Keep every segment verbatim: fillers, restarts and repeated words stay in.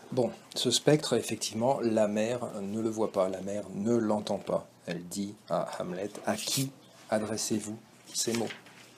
Bon, ce spectre, effectivement, la mère ne le voit pas, la mère ne l'entend pas. Elle dit à Hamlet, à qui adressez-vous ces mots?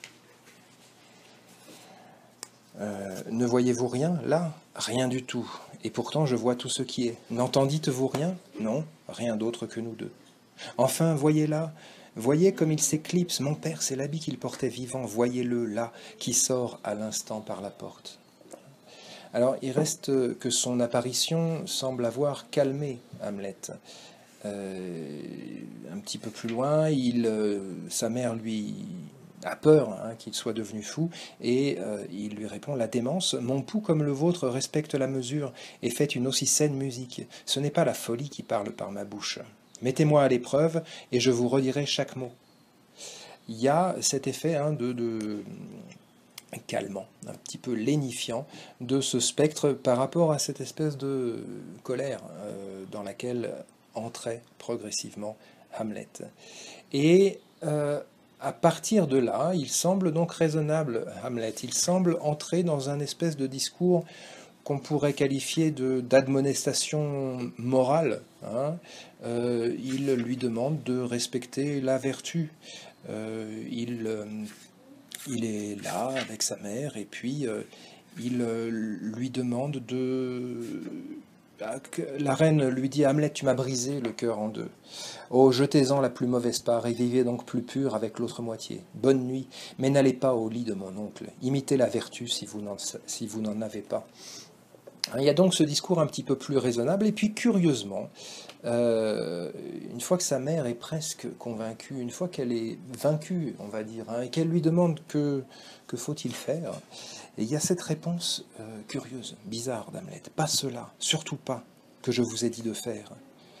Euh, ne voyez-vous rien là? Rien du tout. Et pourtant je vois tout ce qui est. N'entendîtes-vous rien? Non, rien d'autre que nous deux. Enfin, voyez là, voyez comme il s'éclipse. Mon père, c'est l'habit qu'il portait vivant. Voyez-le là, qui sort à l'instant par la porte. Alors, il reste que son apparition semble avoir calmé Hamlet. Euh, un petit peu plus loin, il, euh, sa mère lui a peur hein, qu'il soit devenu fou et euh, il lui répond la démence, mon pouls comme le vôtre respecte la mesure et fait une aussi saine musique. Ce n'est pas la folie qui parle par ma bouche. Mettez-moi à l'épreuve et je vous redirai chaque mot. Il y a cet effet hein, de, de calmant, un petit peu lénifiant de ce spectre par rapport à cette espèce de colère euh, dans laquelle entrait progressivement Hamlet. Et euh, à partir de là, il semble donc raisonnable, Hamlet. Il semble entrer dans un espèce de discours qu'on pourrait qualifier de d'admonestation morale. Hein. Euh, il lui demande de respecter la vertu. Euh, il, euh, il est là avec sa mère et puis euh, il euh, lui demande de... La reine lui dit Hamlet, tu m'as brisé le cœur en deux. Oh, jetez-en la plus mauvaise part et vivez donc plus pur avec l'autre moitié. Bonne nuit, mais n'allez pas au lit de mon oncle. Imitez la vertu si vous n'en si vous n'en avez pas. Il y a donc ce discours un petit peu plus raisonnable, et puis curieusement, euh, une fois que sa mère est presque convaincue, une fois qu'elle est vaincue, on va dire, hein, et qu'elle lui demande que, que faut-il faire, et il y a cette réponse euh, curieuse, bizarre d'Hamlet. Pas cela, surtout pas, que je vous ai dit de faire.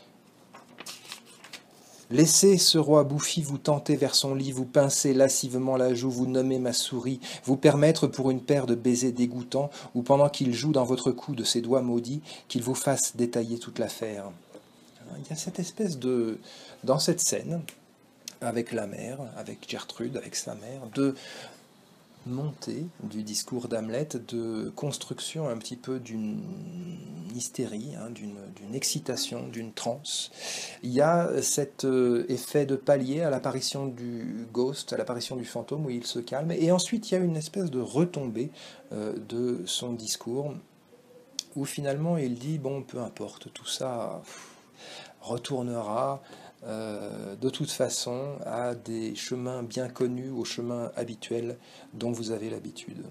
Laissez ce roi bouffi vous tenter vers son lit, vous pincer lascivement la joue, vous nommer ma souris, vous permettre pour une paire de baisers dégoûtants, ou pendant qu'il joue dans votre cou de ses doigts maudits, qu'il vous fasse détailler toute l'affaire. Il y a cette espèce de... dans cette scène, avec la mère, avec Gertrude, avec sa mère, de montée du discours d'Hamlet, de construction un petit peu d'une hystérie, hein, d'une, d'une excitation, d'une transe. Il y a cet euh, effet de palier à l'apparition du ghost, à l'apparition du fantôme où il se calme, et ensuite il y a une espèce de retombée euh, de son discours où finalement il dit bon peu importe, tout ça retournera euh, de toute façon à des chemins bien connus, aux chemins habituels dont vous avez l'habitude.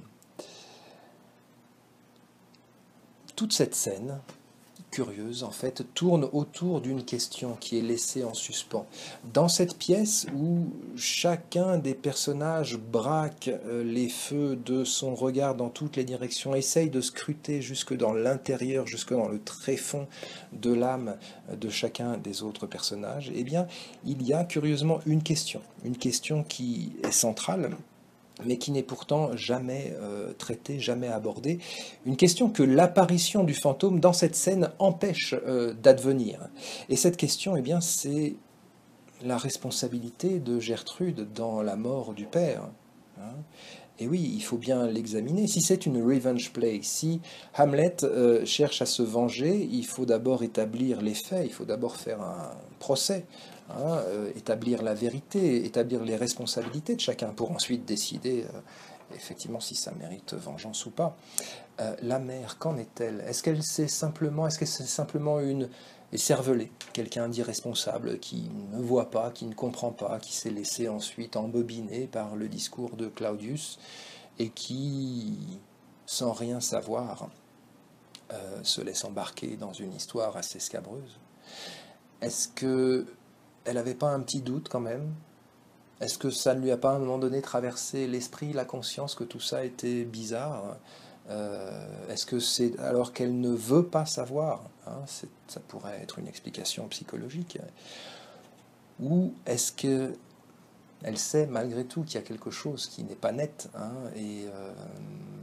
Toute cette scène, curieuse en fait, tourne autour d'une question qui est laissée en suspens. Dans cette pièce où chacun des personnages braque euh, les feux de son regard dans toutes les directions, essaye de scruter jusque dans l'intérieur, jusque dans le tréfonds de l'âme de chacun des autres personnages, eh bien, il y a curieusement une question, une question qui est centrale, mais qui n'est pourtant jamais euh, traitée, jamais abordée. Une question que l'apparition du fantôme dans cette scène empêche euh, d'advenir. Et cette question, eh bien, c'est la responsabilité de Gertrude dans la mort du père. Hein. Et oui, il faut bien l'examiner. Si c'est une revenge play, si Hamlet euh, cherche à se venger, il faut d'abord établir les faits, il faut d'abord faire un procès, hein, euh, établir la vérité, établir les responsabilités de chacun pour ensuite décider euh, effectivement si ça mérite vengeance ou pas. Euh, la mère, qu'en est-elle? Est-ce qu'elle c'est simplement, est-ce que c'est simplement une écervelée, quelqu'un d'irresponsable qui ne voit pas, qui ne comprend pas, qui s'est laissé ensuite embobiner par le discours de Claudius et qui, sans rien savoir, euh, se laisse embarquer dans une histoire assez scabreuse? Est-ce que elle n'avait pas un petit doute quand même? Est-ce que ça ne lui a pas à un moment donné traversé l'esprit, la conscience que tout ça était bizarre? Euh, Est-ce que c'est alors qu'elle ne veut pas savoir, hein, ça pourrait être une explication psychologique. Ou est-ce que elle sait malgré tout qu'il y a quelque chose qui n'est pas net, hein, et euh,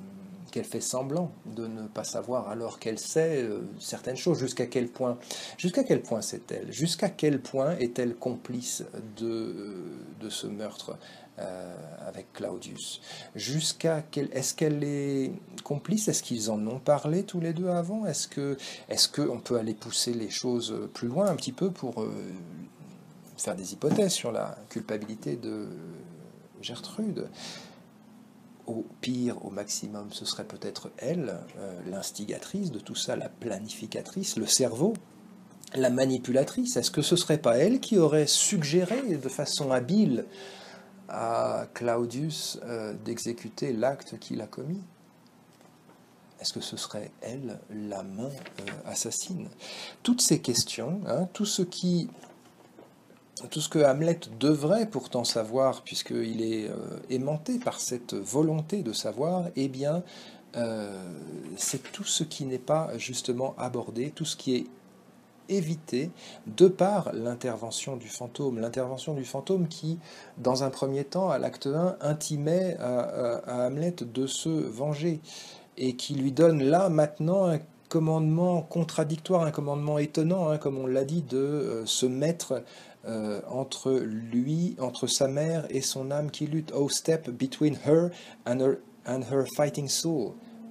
qu'elle fait semblant de ne pas savoir alors qu'elle sait euh, certaines choses. Jusqu'à quel point, jusqu'à quel point c'est-elle? Jusqu'à quel point est-elle complice de, euh, de ce meurtre euh, avec Claudius? Jusqu'à quel, est-ce qu'elle est complice? Est-ce qu'ils en ont parlé tous les deux avant? Est-ce que, est-ce qu'on peut aller pousser les choses plus loin un petit peu pour euh, faire des hypothèses sur la culpabilité de Gertrude? Au pire, au maximum, ce serait peut-être elle, euh, l'instigatrice de tout ça, la planificatrice, le cerveau, la manipulatrice. Est-ce que ce serait pas elle qui aurait suggéré de façon habile à Claudius euh, d'exécuter l'acte qu'il a commis? Est-ce que ce serait elle, la main euh, assassine? Toutes ces questions, hein, tout ce qui... Tout ce que Hamlet devrait pourtant savoir, puisqu'il est euh, aimanté par cette volonté de savoir, eh bien, euh, c'est tout ce qui n'est pas justement abordé, tout ce qui est évité de par l'intervention du fantôme. L'intervention du fantôme qui, dans un premier temps, à l'acte un, intimait à, à, à Hamlet de se venger, et qui lui donne là, maintenant, un commandement contradictoire, un commandement étonnant, hein, comme on l'a dit, de euh, se mettre euh, entre lui, entre sa mère et son âme qui lutte. Oh, step between her and her, and her fighting soul.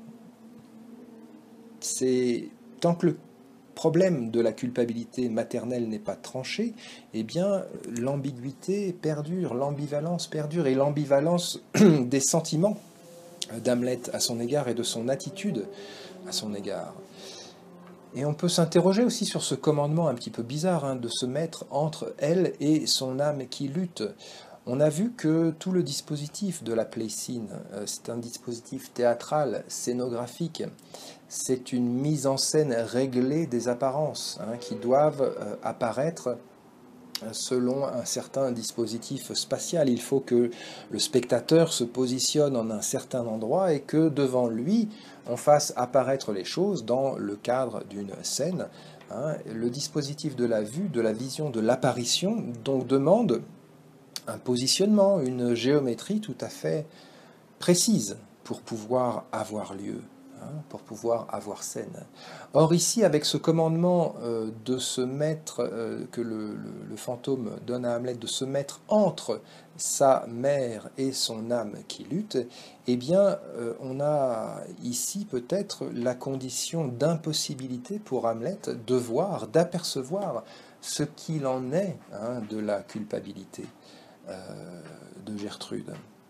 C'est tant que le problème de la culpabilité maternelle n'est pas tranché, eh bien l'ambiguïté perdure, l'ambivalence perdure, et l'ambivalence des sentiments d'Hamlet à son égard et de son attitude à son égard. Et on peut s'interroger aussi sur ce commandement un petit peu bizarre, hein, de se mettre entre elle et son âme qui lutte. On a vu que tout le dispositif de la play scene, euh, c'est un dispositif théâtral, scénographique, c'est une mise en scène réglée des apparences, hein, qui doivent euh, apparaître selon un certain dispositif spatial. Il faut que le spectateur se positionne en un certain endroit et que devant lui, on fasse apparaître les choses dans le cadre d'une scène. Hein. Le dispositif de la vue, de la vision, de l'apparition, donc demande un positionnement, une géométrie tout à fait précise pour pouvoir avoir lieu, hein, pour pouvoir avoir scène. Or ici, avec ce commandement euh, de se mettre, euh, que le, le, le fantôme donne à Hamlet, de se mettre entre sa mère et son âme qui lutte, eh bien, euh, on a ici peut-être la condition d'impossibilité pour Hamlet de voir, d'apercevoir ce qu'il en est, hein, de la culpabilité euh, de Gertrude.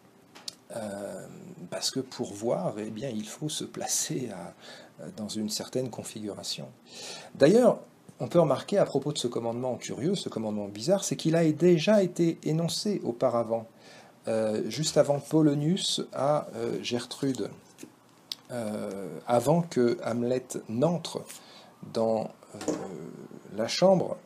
Euh, parce que pour voir, eh bien, il faut se placer à, dans une certaine configuration. D'ailleurs, on peut remarquer à propos de ce commandement curieux, ce commandement bizarre, c'est qu'il a déjà été énoncé auparavant, euh, juste avant Polonius à euh, Gertrude, euh, avant que Hamlet n'entre dans euh, la chambre.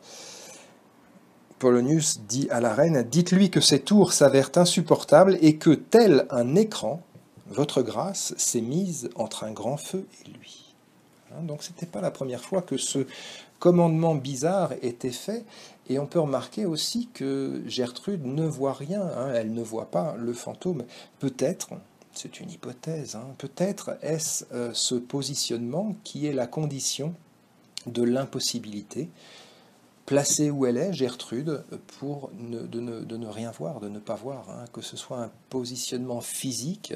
Polonius dit à la reine, « Dites-lui que ces tours s'avèrent insupportables et que, tel un écran, votre grâce s'est mise entre un grand feu et lui. » Hein, donc ce n'était pas la première fois que ce commandement bizarre était fait, et on peut remarquer aussi que Gertrude ne voit rien, hein, elle ne voit pas le fantôme. Peut-être, c'est une hypothèse, hein, peut-être est-ce euh, ce positionnement qui est la condition de l'impossibilité, placée où elle est, Gertrude, pour ne, de, ne, de ne rien voir, de ne pas voir, hein, que ce soit un positionnement physique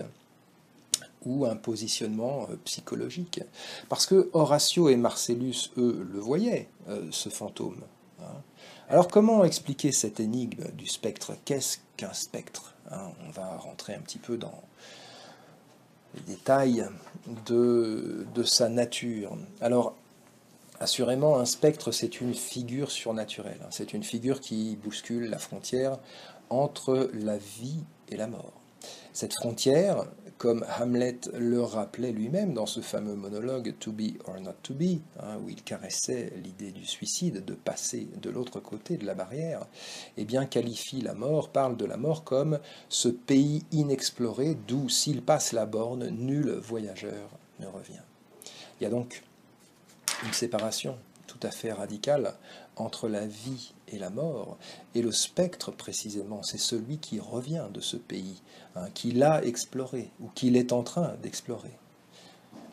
ou un positionnement euh, psychologique. Parce que Horatio et Marcellus, eux, le voyaient, euh, ce fantôme. Hein. Alors comment expliquer cette énigme du spectre? Qu'est-ce qu'un spectre, hein? On va rentrer un petit peu dans les détails de, de sa nature. Alors, assurément, un spectre, c'est une figure surnaturelle. C'est une figure qui bouscule la frontière entre la vie et la mort. Cette frontière, comme Hamlet le rappelait lui-même dans ce fameux monologue « To be or not to be hein, », où il caressait l'idée du suicide, de passer de l'autre côté de la barrière, eh bien qualifie la mort, parle de la mort comme ce pays inexploré d'où, s'il passe la borne, nul voyageur ne revient. Il y a donc une séparation tout à fait radicale entre la vie et la mort, et le spectre précisément, c'est celui qui revient de ce pays, hein, qui l'a exploré, ou qu'il est en train d'explorer.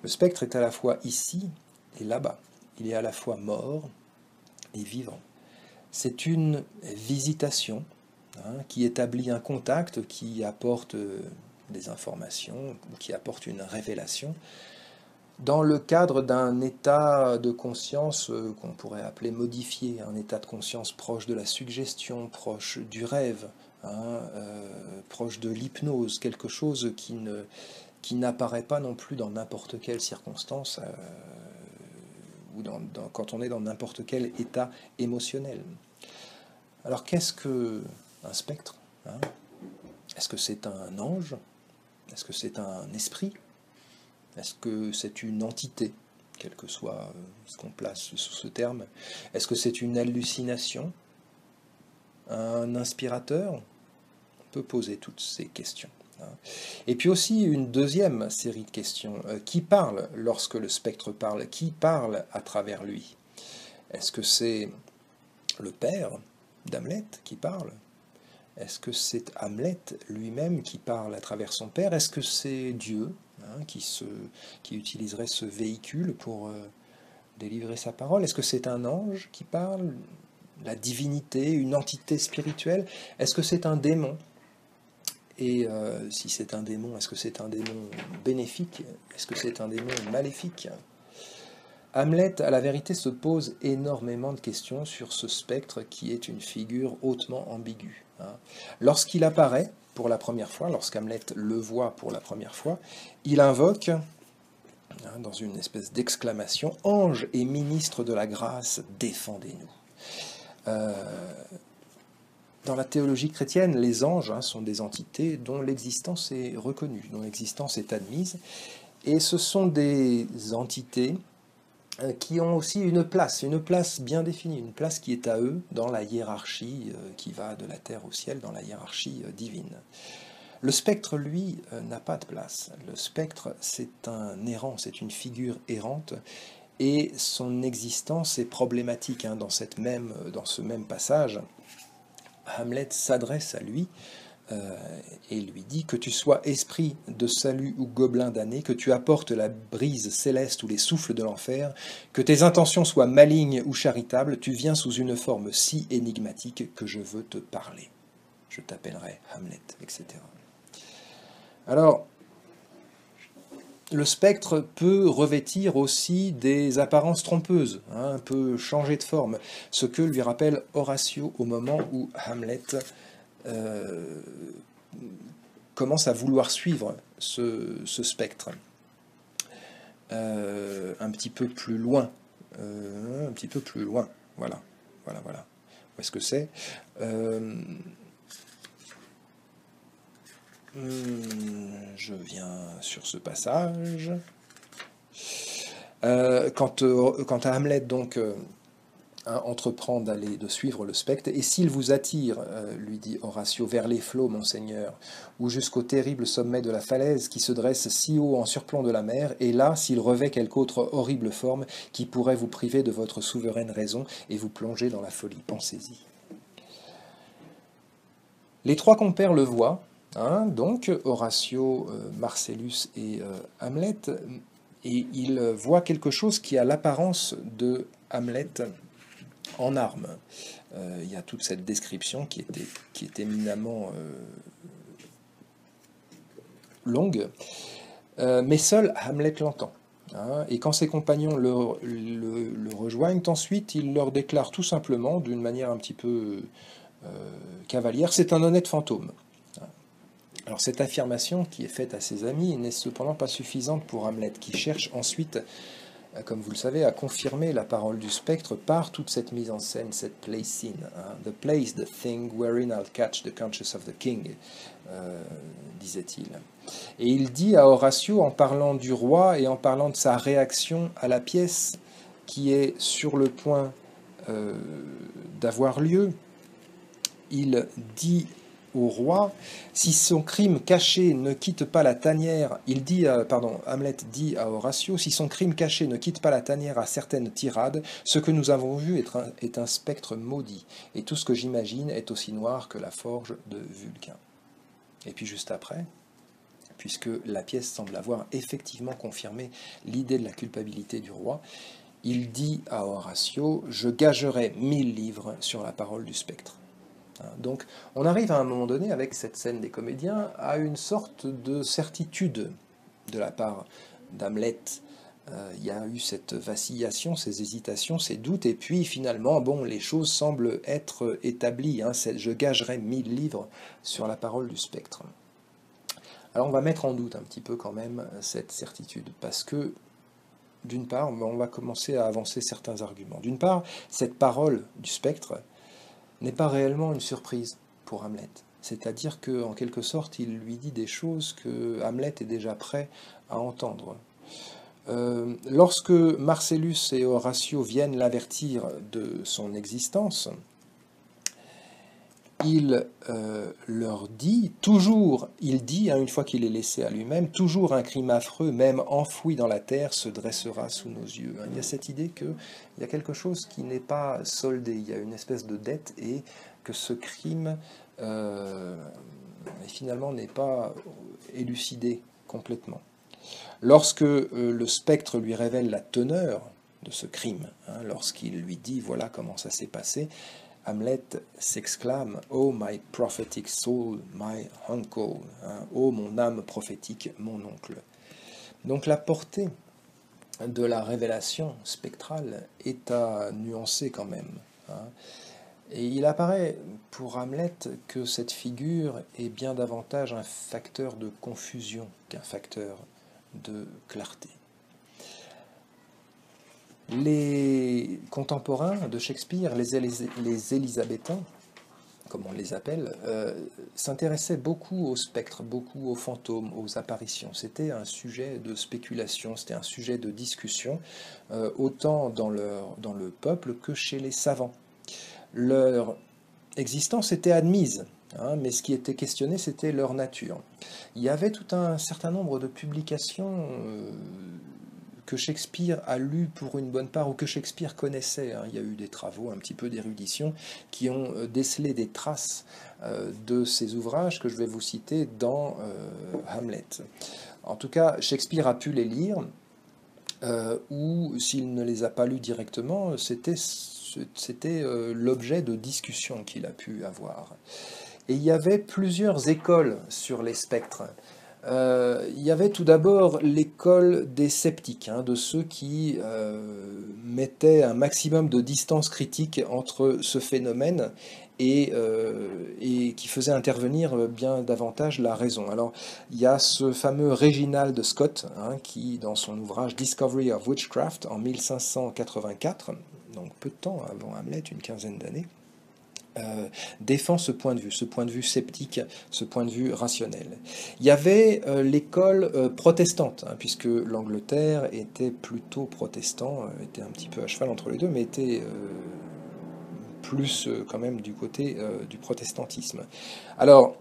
Le spectre est à la fois ici et là-bas. Il est à la fois mort et vivant. C'est une visitation hein, qui établit un contact, qui apporte des informations, qui apporte une révélation, dans le cadre d'un état de conscience euh, qu'on pourrait appeler modifié, un état de conscience proche de la suggestion, proche du rêve, hein, euh, proche de l'hypnose, quelque chose qui ne, qui n'apparaît pas non plus dans n'importe quelle circonstance, euh, ou dans, dans, quand on est dans n'importe quel état émotionnel. Alors qu'est-ce qu'un spectre hein? Est-ce que c'est un ange? Est-ce que c'est un esprit? Est-ce que c'est une entité, quel que soit ce qu'on place sous ce terme? Est-ce que c'est une hallucination? Un inspirateur? On peut poser toutes ces questions. Et puis aussi une deuxième série de questions. Qui parle lorsque le spectre parle? Qui parle à travers lui? Est-ce que c'est le père d'Hamlet qui parle? Est-ce que c'est Hamlet lui-même qui parle à travers son père? Est-ce que c'est Dieu hein, qui, se, qui utiliserait ce véhicule pour euh, délivrer sa parole? Est-ce que c'est un ange qui parle? La divinité, une entité spirituelle? Est-ce que c'est un démon? Et euh, si c'est un démon, est-ce que c'est un démon bénéfique? Est-ce que c'est un démon maléfique? Hamlet, à la vérité, se pose énormément de questions sur ce spectre qui est une figure hautement ambiguë. Hein. Lorsqu'il apparaît pour la première fois, lorsqu'Hamlet le voit pour la première fois, il invoque, hein, dans une espèce d'exclamation, « Ange et ministre de la grâce, défendez-nous euh, ». Dans la théologie chrétienne, les anges hein, sont des entités dont l'existence est reconnue, dont l'existence est admise, et ce sont des entités qui ont aussi une place, une place bien définie, une place qui est à eux dans la hiérarchie qui va de la terre au ciel, dans la hiérarchie divine. Le spectre, lui, n'a pas de place. Le spectre, c'est un errant, c'est une figure errante, et son existence est problématique hein, dans, cette même, dans ce même passage. Hamlet s'adresse à lui euh, et lui dit que tu sois esprit de salut ou gobelin damné, que tu apportes la brise céleste ou les souffles de l'enfer, que tes intentions soient malignes ou charitables, tu viens sous une forme si énigmatique que je veux te parler. Je t'appellerai Hamlet, et cetera. Alors, le spectre peut revêtir aussi des apparences trompeuses, hein, peut changer de forme, ce que lui rappelle Horatio au moment où Hamlet euh, commence à vouloir suivre ce, ce spectre. Euh, un petit peu plus loin, euh, un petit peu plus loin, voilà, voilà, voilà. Où est-ce que c'est euh, Je viens sur ce passage. Euh, quand, euh, quand Hamlet donc euh, hein, entreprend d'aller de suivre le spectre, et s'il vous attire, euh, lui dit Horatio, vers les flots, monseigneur, ou jusqu'au terrible sommet de la falaise qui se dresse si haut en surplomb de la mer, et là, s'il revêt quelque autre horrible forme qui pourrait vous priver de votre souveraine raison et vous plonger dans la folie, pensez-y. Les trois compères le voient. Hein, donc Horatio, euh, Marcellus et euh, Hamlet, et il voit quelque chose qui a l'apparence de Hamlet en armes. Euh, il y a toute cette description qui était, qui est éminemment euh, longue, euh, mais seul Hamlet l'entend. Hein, et quand ses compagnons le, le, le rejoignent, ensuite il leur déclare tout simplement, d'une manière un petit peu euh, cavalière, c'est un honnête fantôme. Alors cette affirmation qui est faite à ses amis n'est cependant pas suffisante pour Hamlet, qui cherche ensuite, comme vous le savez, à confirmer la parole du spectre par toute cette mise en scène, cette play scene. Hein. The place, the thing, wherein I'll catch the conscience of the king, euh, disait-il. Et il dit à Horatio, en parlant du roi et en parlant de sa réaction à la pièce qui est sur le point euh, d'avoir lieu, il dit au roi, si son crime caché ne quitte pas la tanière, il dit, euh, pardon, Hamlet dit à Horatio, si son crime caché ne quitte pas la tanière à certaines tirades, ce que nous avons vu est un, est un spectre maudit, et tout ce que j'imagine est aussi noir que la forge de Vulcain. Et puis juste après, puisque la pièce semble avoir effectivement confirmé l'idée de la culpabilité du roi. Il dit à Horatio « Je gagerai mille livres sur la parole du spectre ». Donc on arrive à un moment donné, avec cette scène des comédiens, à une sorte de certitude de la part d'Hamlet. Euh, il y a eu cette vacillation, ces hésitations, ces doutes, et puis finalement, bon, les choses semblent être établies. Hein, je gagerai mille livres sur la parole du spectre. Alors on va mettre en doute un petit peu quand même cette certitude, parce que d'une part, on va commencer à avancer certains arguments. D'une part, cette parole du spectre n'est pas réellement une surprise pour Hamlet. C'est-à-dire qu'en quelque sorte, il lui dit des choses que Hamlet est déjà prêt à entendre. Euh, lorsque Marcellus et Horatio viennent l'avertir de son existence, il euh, leur dit, toujours, il dit, hein, une fois qu'il est laissé à lui-même, toujours un crime affreux, même enfoui dans la terre, se dressera sous nos yeux. Il y a cette idée qu'il y a quelque chose qui n'est pas soldé, il y a une espèce de dette, et que ce crime euh, finalement n'est pas élucidé complètement. Lorsque euh, le spectre lui révèle la teneur de ce crime, hein, lorsqu'il lui dit voilà comment ça s'est passé, Hamlet s'exclame « Oh my prophetic soul, my uncle hein, »« Oh mon âme prophétique, mon oncle ». Donc la portée de la révélation spectrale est à nuancer quand même. Hein. Et il apparaît pour Hamlet que cette figure est bien davantage un facteur de confusion qu'un facteur de clarté. Les contemporains de Shakespeare, les, Élys les Élisabéthains, comme on les appelle, euh, s'intéressaient beaucoup au spectre, beaucoup aux fantômes, aux apparitions. C'était un sujet de spéculation, c'était un sujet de discussion, euh, autant dans, leur, dans le peuple que chez les savants. Leur existence était admise, hein, mais ce qui était questionné, c'était leur nature. Il y avait tout un certain nombre de publications euh, que Shakespeare a lues pour une bonne part, ou que Shakespeare connaissait. Hein. Il y a eu des travaux, un petit peu d'érudition, qui ont décelé des traces euh, de ces ouvrages que je vais vous citer dans euh, Hamlet. En tout cas, Shakespeare a pu les lire, euh, ou s'il ne les a pas lus directement, c'était c'était euh, l'objet de discussions qu'il a pu avoir. Et il y avait plusieurs écoles sur les spectres. Euh, il y avait tout d'abord l'école des sceptiques, hein, de ceux qui euh, mettaient un maximum de distance critique entre ce phénomène et, euh, et qui faisaient intervenir bien davantage la raison. Alors, il y a ce fameux Reginald Scott, hein, qui, dans son ouvrage Discovery of Witchcraft, en mille cinq cent quatre-vingt-quatre, donc peu de temps avant Hamlet, une quinzaine d'années, Euh, défend ce point de vue, ce point de vue sceptique, ce point de vue rationnel. Il y avait euh, l'école euh, protestante, hein, puisque l'Angleterre était plutôt protestant, euh, était un petit peu à cheval entre les deux, mais était euh, plus euh, quand même du côté euh, du protestantisme. Alors,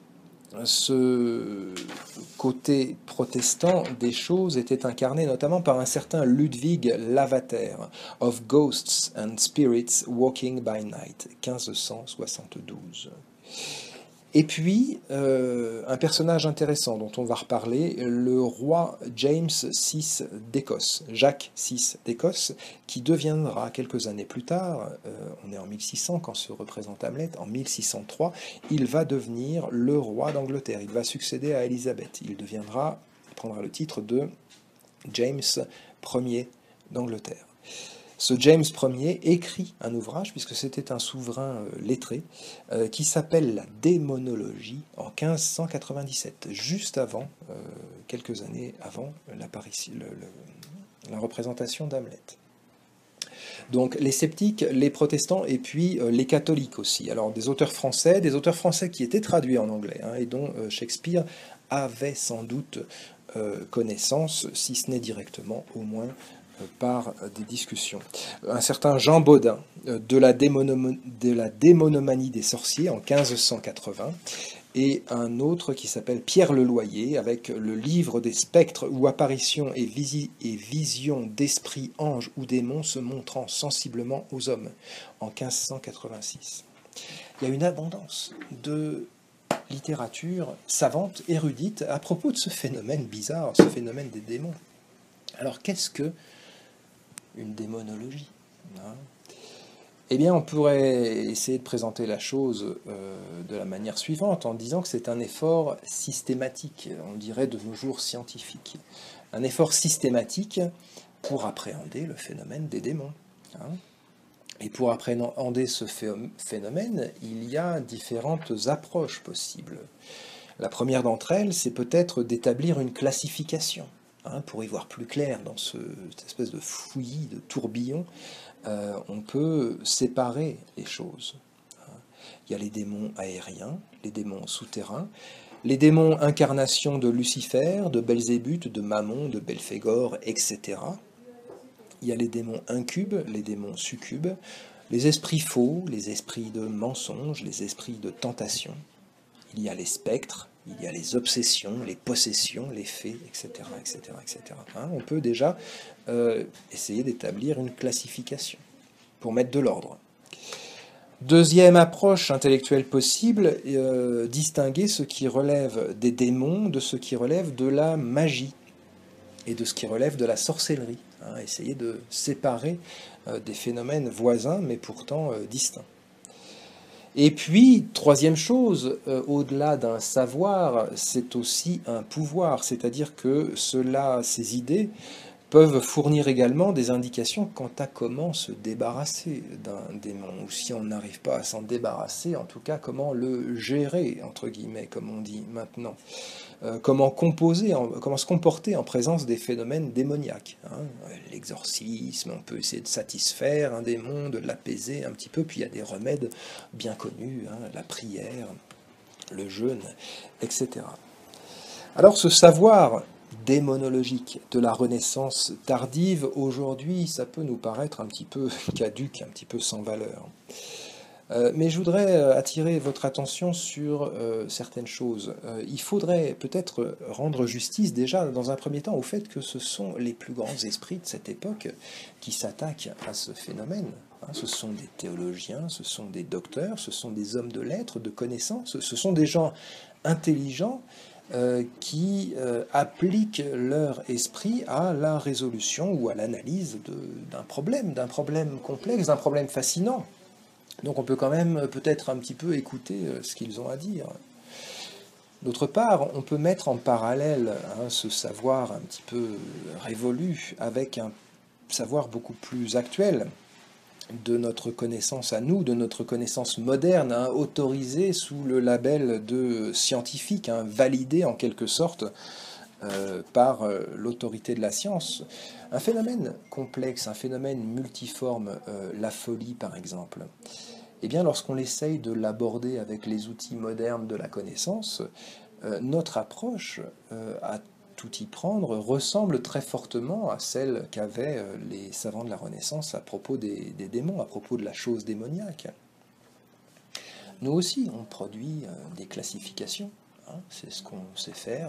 ce côté protestant des choses était incarné notamment par un certain Ludwig Lavater, of Ghosts and Spirits Walking by Night, quinze cent soixante-douze. Et puis, euh, un personnage intéressant dont on va reparler, le roi James six d'Écosse, Jacques six d'Écosse, qui deviendra quelques années plus tard, euh, on est en mille six cents quand se représente Hamlet, en mille six cent trois, il va devenir le roi d'Angleterre, il va succéder à Élisabeth, il deviendra, il prendra le titre de James Ier d'Angleterre. Ce James Ier écrit un ouvrage, puisque c'était un souverain euh, lettré, euh, qui s'appelle La Démonologie en quinze cent quatre-vingt-dix-sept, juste avant, euh, quelques années avant l'apparition, le, le, la représentation d'Hamlet. Donc les sceptiques, les protestants et puis euh, les catholiques aussi. Alors des auteurs français, des auteurs français qui étaient traduits en anglais, hein, et dont euh, Shakespeare avait sans doute euh, connaissance, si ce n'est directement, au moins par des discussions. Un certain Jean Baudin, de la, démonom de la démonomanie des sorciers en quinze cent quatre-vingts, et un autre qui s'appelle Pierre Leloyer, avec le livre des spectres où apparitions et, visi et visions d'esprits, anges ou démons se montrant sensiblement aux hommes, en quinze cent quatre-vingt-six. Il y a une abondance de littérature savante, érudite, à propos de ce phénomène bizarre, ce phénomène des démons. Alors, qu'est-ce que une démonologie, hein? Eh bien, on pourrait essayer de présenter la chose euh, de la manière suivante, en disant que c'est un effort systématique, on dirait de nos jours scientifique. Un effort systématique pour appréhender le phénomène des démons, hein. Et pour appréhender ce phénomène, il y a différentes approches possibles. La première d'entre elles, c'est peut-être d'établir une classification, hein, pour y voir plus clair dans ce, cette espèce de fouillis, de tourbillon. Euh, on peut séparer les choses. Il y a les démons aériens, les démons souterrains, les démons incarnations de Lucifer, de Belzébuth, de Mammon, de Belphégor, et cetera. Il y a les démons incubes, les démons succubes, les esprits faux, les esprits de mensonges, les esprits de tentation. Il y a les spectres, il y a les obsessions, les possessions, les fées, et cetera, et cetera, et cetera. Hein, on peut déjà euh, essayer d'établir une classification pour mettre de l'ordre. Deuxième approche intellectuelle possible, euh, distinguer ce qui relève des démons de ce qui relève de la magie et de ce qui relève de la sorcellerie. Hein, essayer de séparer euh, des phénomènes voisins, mais pourtant euh, distincts. Et puis, troisième chose, euh, au-delà d'un savoir, c'est aussi un pouvoir, c'est-à-dire que cela, ces idées, peuvent fournir également des indications quant à comment se débarrasser d'un démon, ou si on n'arrive pas à s'en débarrasser, en tout cas comment le gérer, entre guillemets, comme on dit maintenant. Euh, comment composer, en, comment se comporter en présence des phénomènes démoniaques, hein. L'exorcisme, on peut essayer de satisfaire un démon, de l'apaiser un petit peu, puis il y a des remèdes bien connus, hein, la prière, le jeûne, et cetera. Alors ce savoir démonologique de la Renaissance tardive, aujourd'hui, ça peut nous paraître un petit peu caduque, un petit peu sans valeur. Euh, mais je voudrais attirer votre attention sur euh, certaines choses. Euh, il faudrait peut-être rendre justice déjà dans un premier temps au fait que ce sont les plus grands esprits de cette époque qui s'attaquent à ce phénomène. Hein, ce sont des théologiens, ce sont des docteurs, ce sont des hommes de lettres, de connaissances, ce sont des gens intelligents euh, qui euh, appliquent leur esprit à la résolution ou à l'analyse d'un problème, d'un problème complexe, d'un problème fascinant. Donc on peut quand même peut-être un petit peu écouter ce qu'ils ont à dire. D'autre part, on peut mettre en parallèle, hein, ce savoir un petit peu révolu avec un savoir beaucoup plus actuel de notre connaissance à nous, de notre connaissance moderne, hein, autorisée sous le label de scientifique, hein, validée en quelque sorte euh, par euh, l'autorité de la science. Un phénomène complexe, un phénomène multiforme, euh, la folie par exemple, eh bien lorsqu'on essaye de l'aborder avec les outils modernes de la connaissance, euh, notre approche euh, à tout y prendre ressemble très fortement à celle qu'avaient euh, les savants de la Renaissance à propos des, des démons, à propos de la chose démoniaque. Nous aussi, on produit euh, des classifications. Hein, c'est ce qu'on sait faire.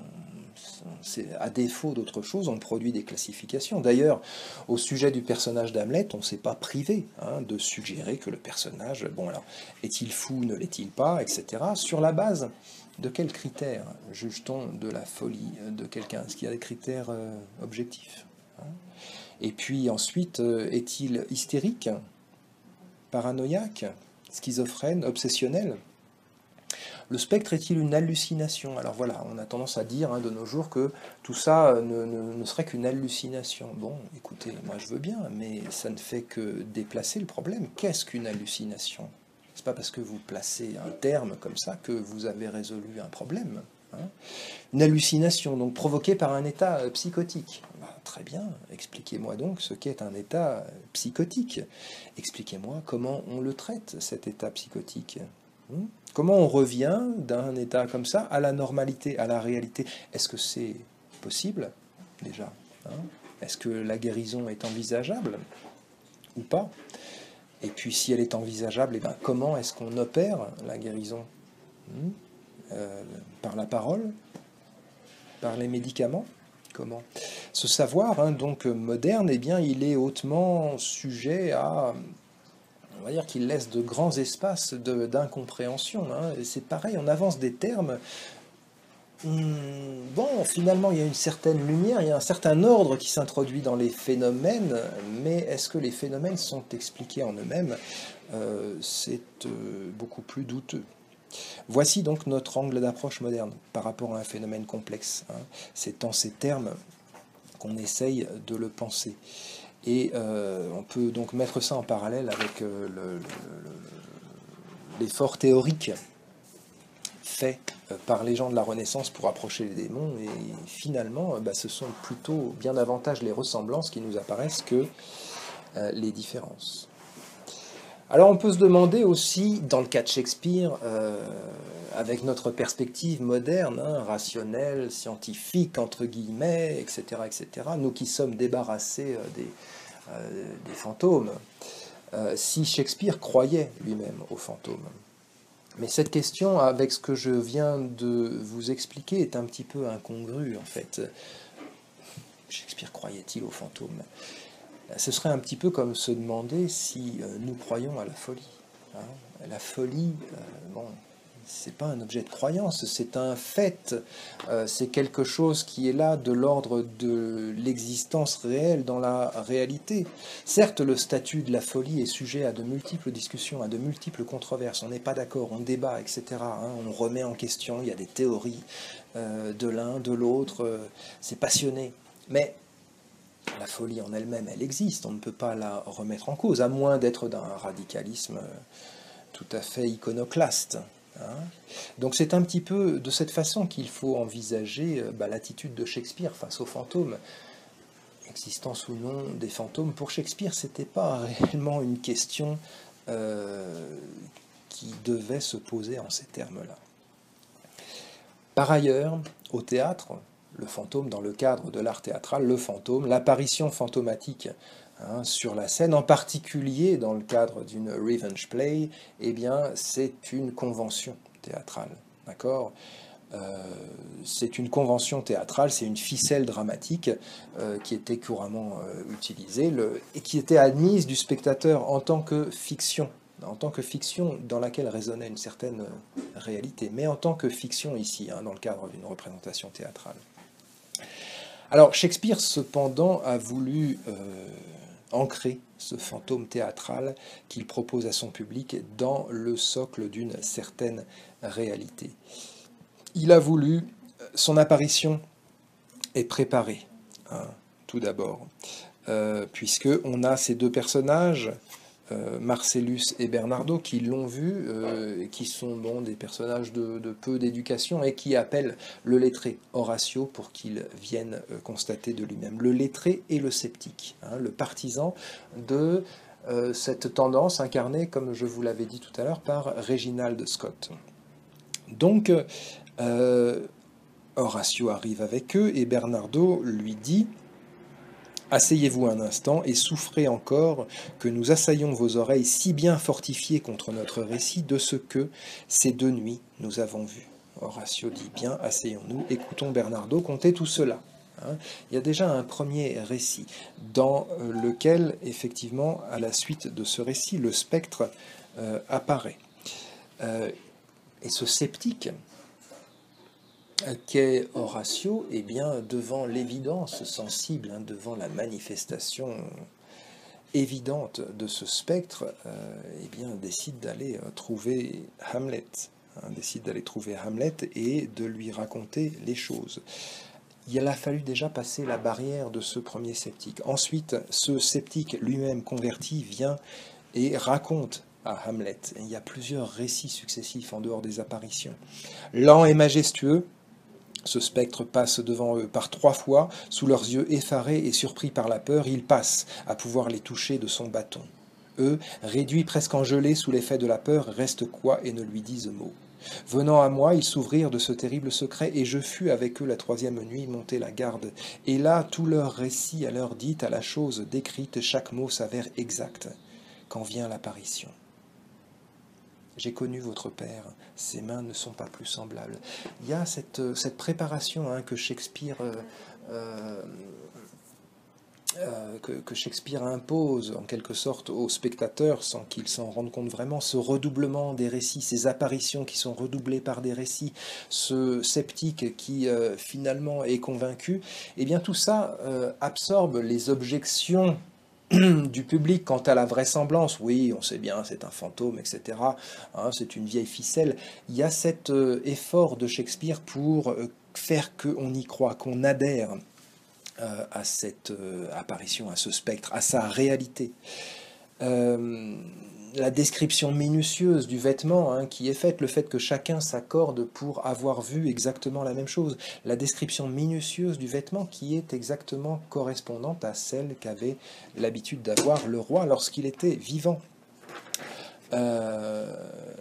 On, à défaut d'autre chose, on produit des classifications. D'ailleurs, au sujet du personnage d'Hamlet, on ne s'est pas privé, hein, de suggérer que le personnage, bon alors, est-il fou, ne l'est-il pas, et cetera. Sur la base de quels critères juge-t-on de la folie de quelqu'un? Est-ce qu'il y a des critères euh, objectifs, hein? Et puis ensuite, euh, est-il hystérique, paranoïaque, schizophrène, obsessionnel? Le spectre est-il une hallucination? Alors voilà, on a tendance à dire, hein, de nos jours que tout ça ne, ne, ne serait qu'une hallucination. Bon, écoutez, moi je veux bien, mais ça ne fait que déplacer le problème. Qu'est-ce qu'une hallucination? C'est pas parce que vous placez un terme comme ça que vous avez résolu un problème, hein. Une hallucination, donc provoquée par un état psychotique. Bah, très bien, expliquez-moi donc ce qu'est un état psychotique. Expliquez-moi comment on le traite, cet état psychotique. Comment on revient d'un état comme ça à la normalité, à la réalité? Est-ce que c'est possible, déjà, hein? Est-ce que la guérison est envisageable ou pas? Et puis, si elle est envisageable, eh ben, comment est-ce qu'on opère la guérison? hmm euh, Par la parole? Par les médicaments? Comment? Ce savoir, hein, donc moderne, eh bien, il est hautement sujet à on va dire qu'il laisse de grands espaces de- d'incompréhension. Hein. Et c'est pareil, on avance des termes. Hum, Bon, finalement, il y a une certaine lumière, il y a un certain ordre qui s'introduit dans les phénomènes, mais est-ce que les phénomènes sont expliqués en eux-mêmes? Euh, c'est euh, beaucoup plus douteux. Voici donc notre angle d'approche moderne par rapport à un phénomène complexe. Hein. C'est en ces termes qu'on essaye de le penser. Et euh, on peut donc mettre ça en parallèle avec euh, le- le- le- l'effort théorique fait euh, par les gens de la Renaissance pour approcher les démons. Et finalement, euh, bah, ce sont plutôt bien davantage les ressemblances qui nous apparaissent que euh, les différences. Alors on peut se demander aussi, dans le cas de Shakespeare, euh, avec notre perspective moderne, hein, rationnelle, scientifique, entre guillemets, et cetera, et cetera, nous qui sommes débarrassés euh, des, euh, des fantômes, euh, si Shakespeare croyait lui-même aux fantômes. Mais cette question, avec ce que je viens de vous expliquer, est un petit peu incongrue, en fait. Shakespeare croyait-il aux fantômes? Ce serait un petit peu comme se demander si euh, nous croyons à la folie. Hein. La folie, euh, bon, c'est pas un objet de croyance, c'est un fait, euh, c'est quelque chose qui est là de l'ordre de l'existence réelle dans la réalité. Certes, le statut de la folie est sujet à de multiples discussions, à de multiples controverses, on n'est pas d'accord, on débat, et cetera. Hein, on remet en question, il y a des théories euh, de l'un, de l'autre, euh, c'est passionné. Mais la folie en elle-même, elle existe, on ne peut pas la remettre en cause, à moins d'être d'un radicalisme tout à fait iconoclaste. Hein. Donc c'est un petit peu de cette façon qu'il faut envisager bah, l'attitude de Shakespeare face aux fantômes. Existence ou non des fantômes, pour Shakespeare, c'était pas réellement une question euh, qui devait se poser en ces termes-là. Par ailleurs, au théâtre, le fantôme, dans le cadre de l'art théâtral, le fantôme, l'apparition fantomatique hein, sur la scène, en particulier dans le cadre d'une revenge play, eh bien, c'est une convention théâtrale. D'accord ? Euh, c'est une convention théâtrale, c'est une ficelle dramatique euh, qui était couramment euh, utilisée le, et qui était admise du spectateur en tant que fiction, en tant que fiction dans laquelle résonnait une certaine euh, réalité, mais en tant que fiction ici, hein, dans le cadre d'une représentation théâtrale. Alors Shakespeare, cependant, a voulu euh, ancrer ce fantôme théâtral qu'il propose à son public dans le socle d'une certaine réalité. Il a voulu, son apparition est préparée, hein, tout d'abord, euh, puisqu'on a ces deux personnages, euh, Marcellus et Bernardo, qui l'ont vu, euh, qui sont bon, des personnages de, de peu d'éducation et qui appellent le lettré Horatio pour qu'il vienne euh, constater de lui-même. Le lettré et le sceptique, hein, le partisan de euh, cette tendance incarnée, comme je vous l'avais dit tout à l'heure, par Reginald Scott. Donc, euh, Horatio arrive avec eux et Bernardo lui dit « Asseyez-vous un instant et souffrez encore que nous assaillions vos oreilles si bien fortifiées contre notre récit de ce que, ces deux nuits, nous avons vu. » Horatio dit « Bien, asseyons-nous, écoutons Bernardo conter tout cela. » Hein, il y a déjà un premier récit dans lequel, effectivement, à la suite de ce récit, le spectre euh, apparaît. Euh, et ce sceptique qu'est Horatio, eh bien, devant l'évidence sensible, hein, devant la manifestation évidente de ce spectre, euh, eh bien, décide d'aller euh, trouver Hamlet, hein, décide d'aller trouver Hamlet et de lui raconter les choses. Il a fallu déjà passer la barrière de ce premier sceptique. Ensuite, ce sceptique lui-même converti vient et raconte à Hamlet. Et il y a plusieurs récits successifs en dehors des apparitions. Lent et majestueux, ce spectre passe devant eux par trois fois, sous leurs yeux effarés et surpris par la peur, il passe à pouvoir les toucher de son bâton. Eux, réduits presque en gelée sous l'effet de la peur, restent quoi et ne lui disent mot. Venant à moi, ils s'ouvrirent de ce terrible secret, et je fus avec eux la troisième nuit monter la garde. Et là, tout leur récit à l'heure dite, à la chose décrite, chaque mot s'avère exact. Quand vient l'apparition. J'ai connu votre père, ses mains ne sont pas plus semblables. Il y a cette, cette préparation hein, que Shakespeare euh, euh, euh, que, que Shakespeare impose en quelque sorte aux spectateurs sans qu'ils s'en rendent compte vraiment, ce redoublement des récits, ces apparitions qui sont redoublées par des récits, ce sceptique qui euh, finalement est convaincu, et bien tout ça euh, absorbe les objections du public quant à la vraisemblance. Oui, on sait bien, c'est un fantôme, et cetera. Hein, c'est une vieille ficelle. Il y a cet euh, effort de Shakespeare pour euh, faire qu'on y croit, qu'on adhère euh, à cette euh, apparition, à ce spectre, à sa réalité. Euh, la description minutieuse du vêtement hein, qui est faite, le fait que chacun s'accorde pour avoir vu exactement la même chose, la description minutieuse du vêtement qui est exactement correspondante à celle qu'avait l'habitude d'avoir le roi lorsqu'il était vivant. Euh,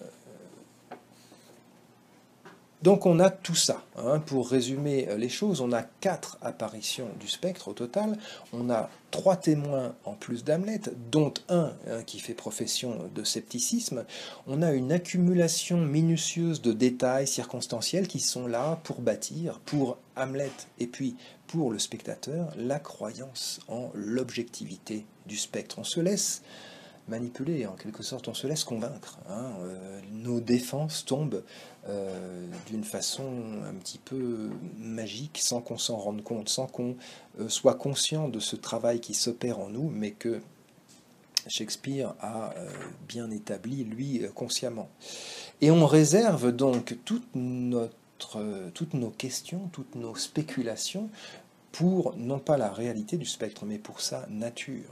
Donc on a tout ça. Hein. Pour résumer les choses, on a quatre apparitions du spectre au total. On a trois témoins en plus d'Hamlet, dont un hein, qui fait profession de scepticisme. On a une accumulation minutieuse de détails circonstanciels qui sont là pour bâtir, pour Hamlet et puis pour le spectateur, la croyance en l'objectivité du spectre. On se laisse manipuler, en quelque sorte, on se laisse convaincre. Hein. Euh, nos défenses tombent euh, d'une façon un petit peu magique, sans qu'on s'en rende compte, sans qu'on euh, soit conscient de ce travail qui s'opère en nous, mais que Shakespeare a euh, bien établi, lui, euh, consciemment. Et on réserve donc toute notre, euh, toutes nos questions, toutes nos spéculations pour, non pas la réalité du spectre, mais pour sa nature.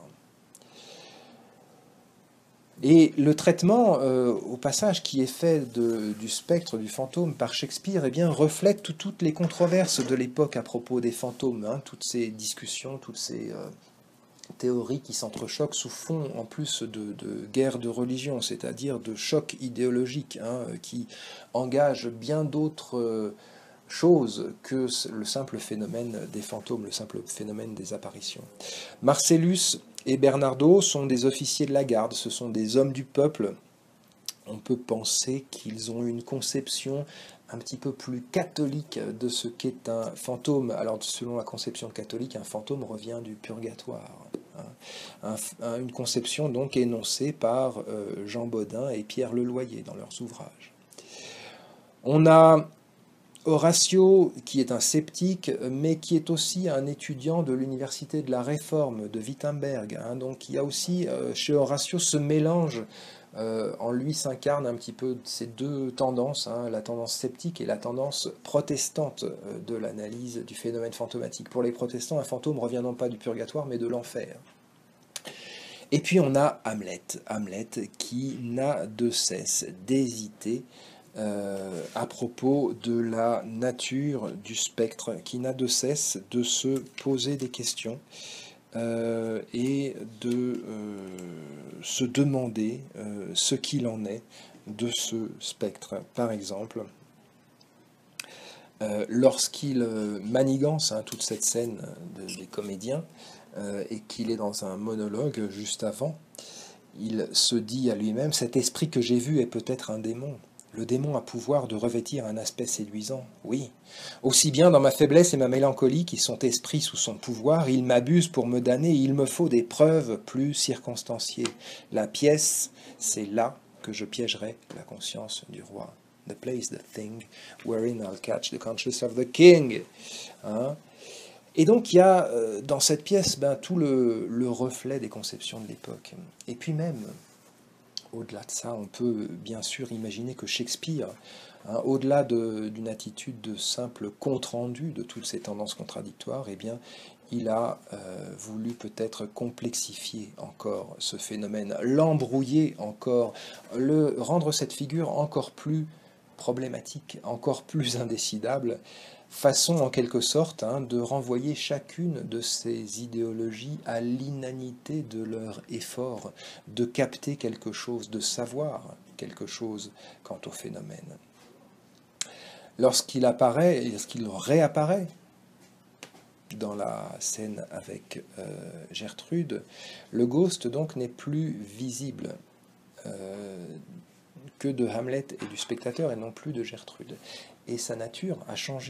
Et le traitement, euh, au passage, qui est fait de, du spectre, du fantôme par Shakespeare, eh bien, reflète tout, toutes les controverses de l'époque à propos des fantômes, hein, toutes ces discussions, toutes ces euh, théories qui s'entrechoquent sous fond, en plus de, de guerre de religion, c'est-à-dire de choc idéologique, hein, qui engage bien d'autres euh, choses que le simple phénomène des fantômes, le simple phénomène des apparitions. Marcellus et Bernardo sont des officiers de la garde, ce sont des hommes du peuple. On peut penser qu'ils ont une conception un petit peu plus catholique de ce qu'est un fantôme. Alors, selon la conception catholique, un fantôme revient du purgatoire. Hein. Un, une conception donc énoncée par euh, Jean Bodin et Pierre Leloyer dans leurs ouvrages. On a Horatio, qui est un sceptique, mais qui est aussi un étudiant de l'université de la Réforme de Wittenberg. Hein. Donc il y a aussi euh, chez Horatio ce mélange, euh, en lui s'incarne un petit peu ces deux tendances, hein, la tendance sceptique et la tendance protestante euh, de l'analyse du phénomène fantomatique. Pour les protestants, un fantôme revient non pas du purgatoire, mais de l'enfer. Et puis on a Hamlet, Hamlet qui n'a de cesse d'hésiter Euh, à propos de la nature du spectre, qui n'a de cesse de se poser des questions euh, et de euh, se demander euh, ce qu'il en est de ce spectre. Par exemple, euh, lorsqu'il manigance hein, toute cette scène de, des comédiens euh, et qu'il est dans un monologue juste avant, il se dit à lui-même « Cet esprit que j'ai vu est peut-être un démon ». Le démon a pouvoir de revêtir un aspect séduisant, oui. Aussi bien dans ma faiblesse et ma mélancolie, qui sont esprits sous son pouvoir, il m'abuse pour me damner, il me faut des preuves plus circonstanciées. La pièce, c'est là que je piégerai la conscience du roi. The place, the thing, wherein I'll catch the conscience of the king. Hein? Et donc il y a euh, dans cette pièce ben, tout le, le reflet des conceptions de l'époque. Et puis même... Au-delà de ça, on peut bien sûr imaginer que Shakespeare, hein, au-delà de, d'une attitude de simple compte-rendu de toutes ces tendances contradictoires, eh bien, il a euh, voulu peut-être complexifier encore ce phénomène, l'embrouiller encore, le, rendre cette figure encore plus problématique, encore plus indécidable, façon en quelque sorte hein, de renvoyer chacune de ces idéologies à l'inanité de leur effort, de capter quelque chose, de savoir quelque chose quant au phénomène. Lorsqu'il apparaît, lorsqu'il réapparaît dans la scène avec euh, Gertrude, le ghost donc n'est plus visible euh, que de Hamlet et du spectateur et non plus de Gertrude. Et sa nature a changé.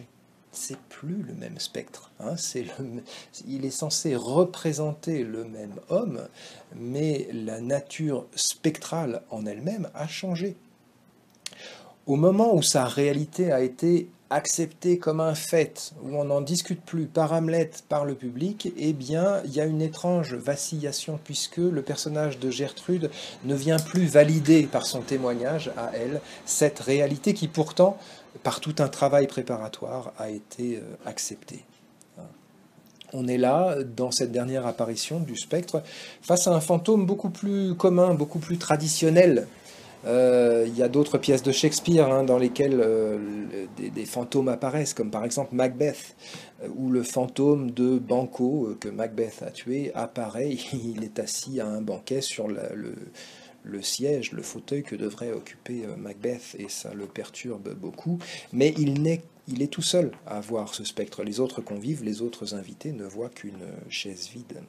c'est plus le même spectre. Hein, c'est le, il est censé représenter le même homme, mais la nature spectrale en elle-même a changé. Au moment où sa réalité a été acceptée comme un fait, où on n'en discute plus par Hamlet, par le public, eh bien, il y a une étrange vacillation, puisque le personnage de Gertrude ne vient plus valider par son témoignage à elle cette réalité qui pourtant, par tout un travail préparatoire, a été euh, acceptée. On est là, dans cette dernière apparition du spectre, face à un fantôme beaucoup plus commun, beaucoup plus traditionnel. Euh, il y a d'autres pièces de Shakespeare hein, dans lesquelles euh, des, des fantômes apparaissent, comme par exemple Macbeth, euh, où le fantôme de Banquo, euh, que Macbeth a tué, apparaît. Il est assis à un banquet sur la, le, le siège, le fauteuil que devrait occuper euh, Macbeth, et ça le perturbe beaucoup. Mais il n'est il est tout seul à voir ce spectre. Les autres convives, les autres invités ne voient qu'une chaise vide.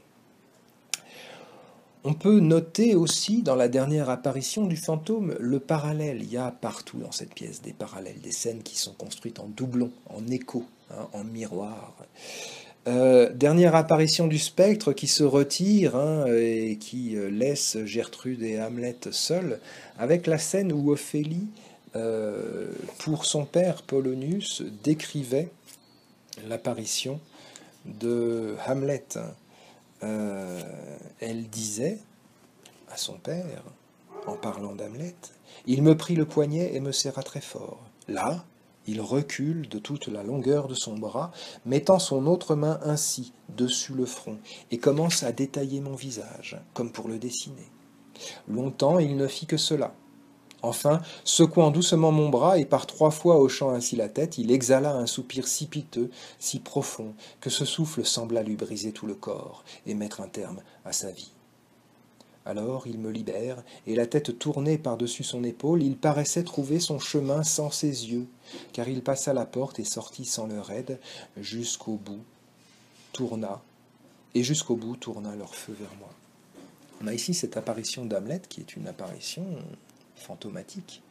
On peut noter aussi dans la dernière apparition du fantôme le parallèle. Il y a partout dans cette pièce des parallèles, des scènes qui sont construites en doublon, en écho, hein, en miroir. Euh, dernière apparition du spectre qui se retire hein, et qui laisse Gertrude et Hamlet seuls, avec la scène où Ophélie, euh, pour son père Polonius, décrivait l'apparition de Hamlet. Euh, elle disait à son père, en parlant d'Hamlet, « Il me prit le poignet et me serra très fort. Là, il recule de toute la longueur de son bras, mettant son autre main ainsi, dessus le front, et commence à détailler mon visage, comme pour le dessiner. Longtemps, il ne fit que cela. Enfin, secouant doucement mon bras et par trois fois hochant ainsi la tête, il exhala un soupir si piteux, si profond, que ce souffle sembla lui briser tout le corps et mettre un terme à sa vie. Alors il me libère, et la tête tournée par-dessus son épaule, il paraissait trouver son chemin sans ses yeux, car il passa la porte et sortit sans leur aide, jusqu'au bout, tourna, et jusqu'au bout tourna leur feu vers moi. » On a ici cette apparition d'Hamlet qui est une apparition fantomatique.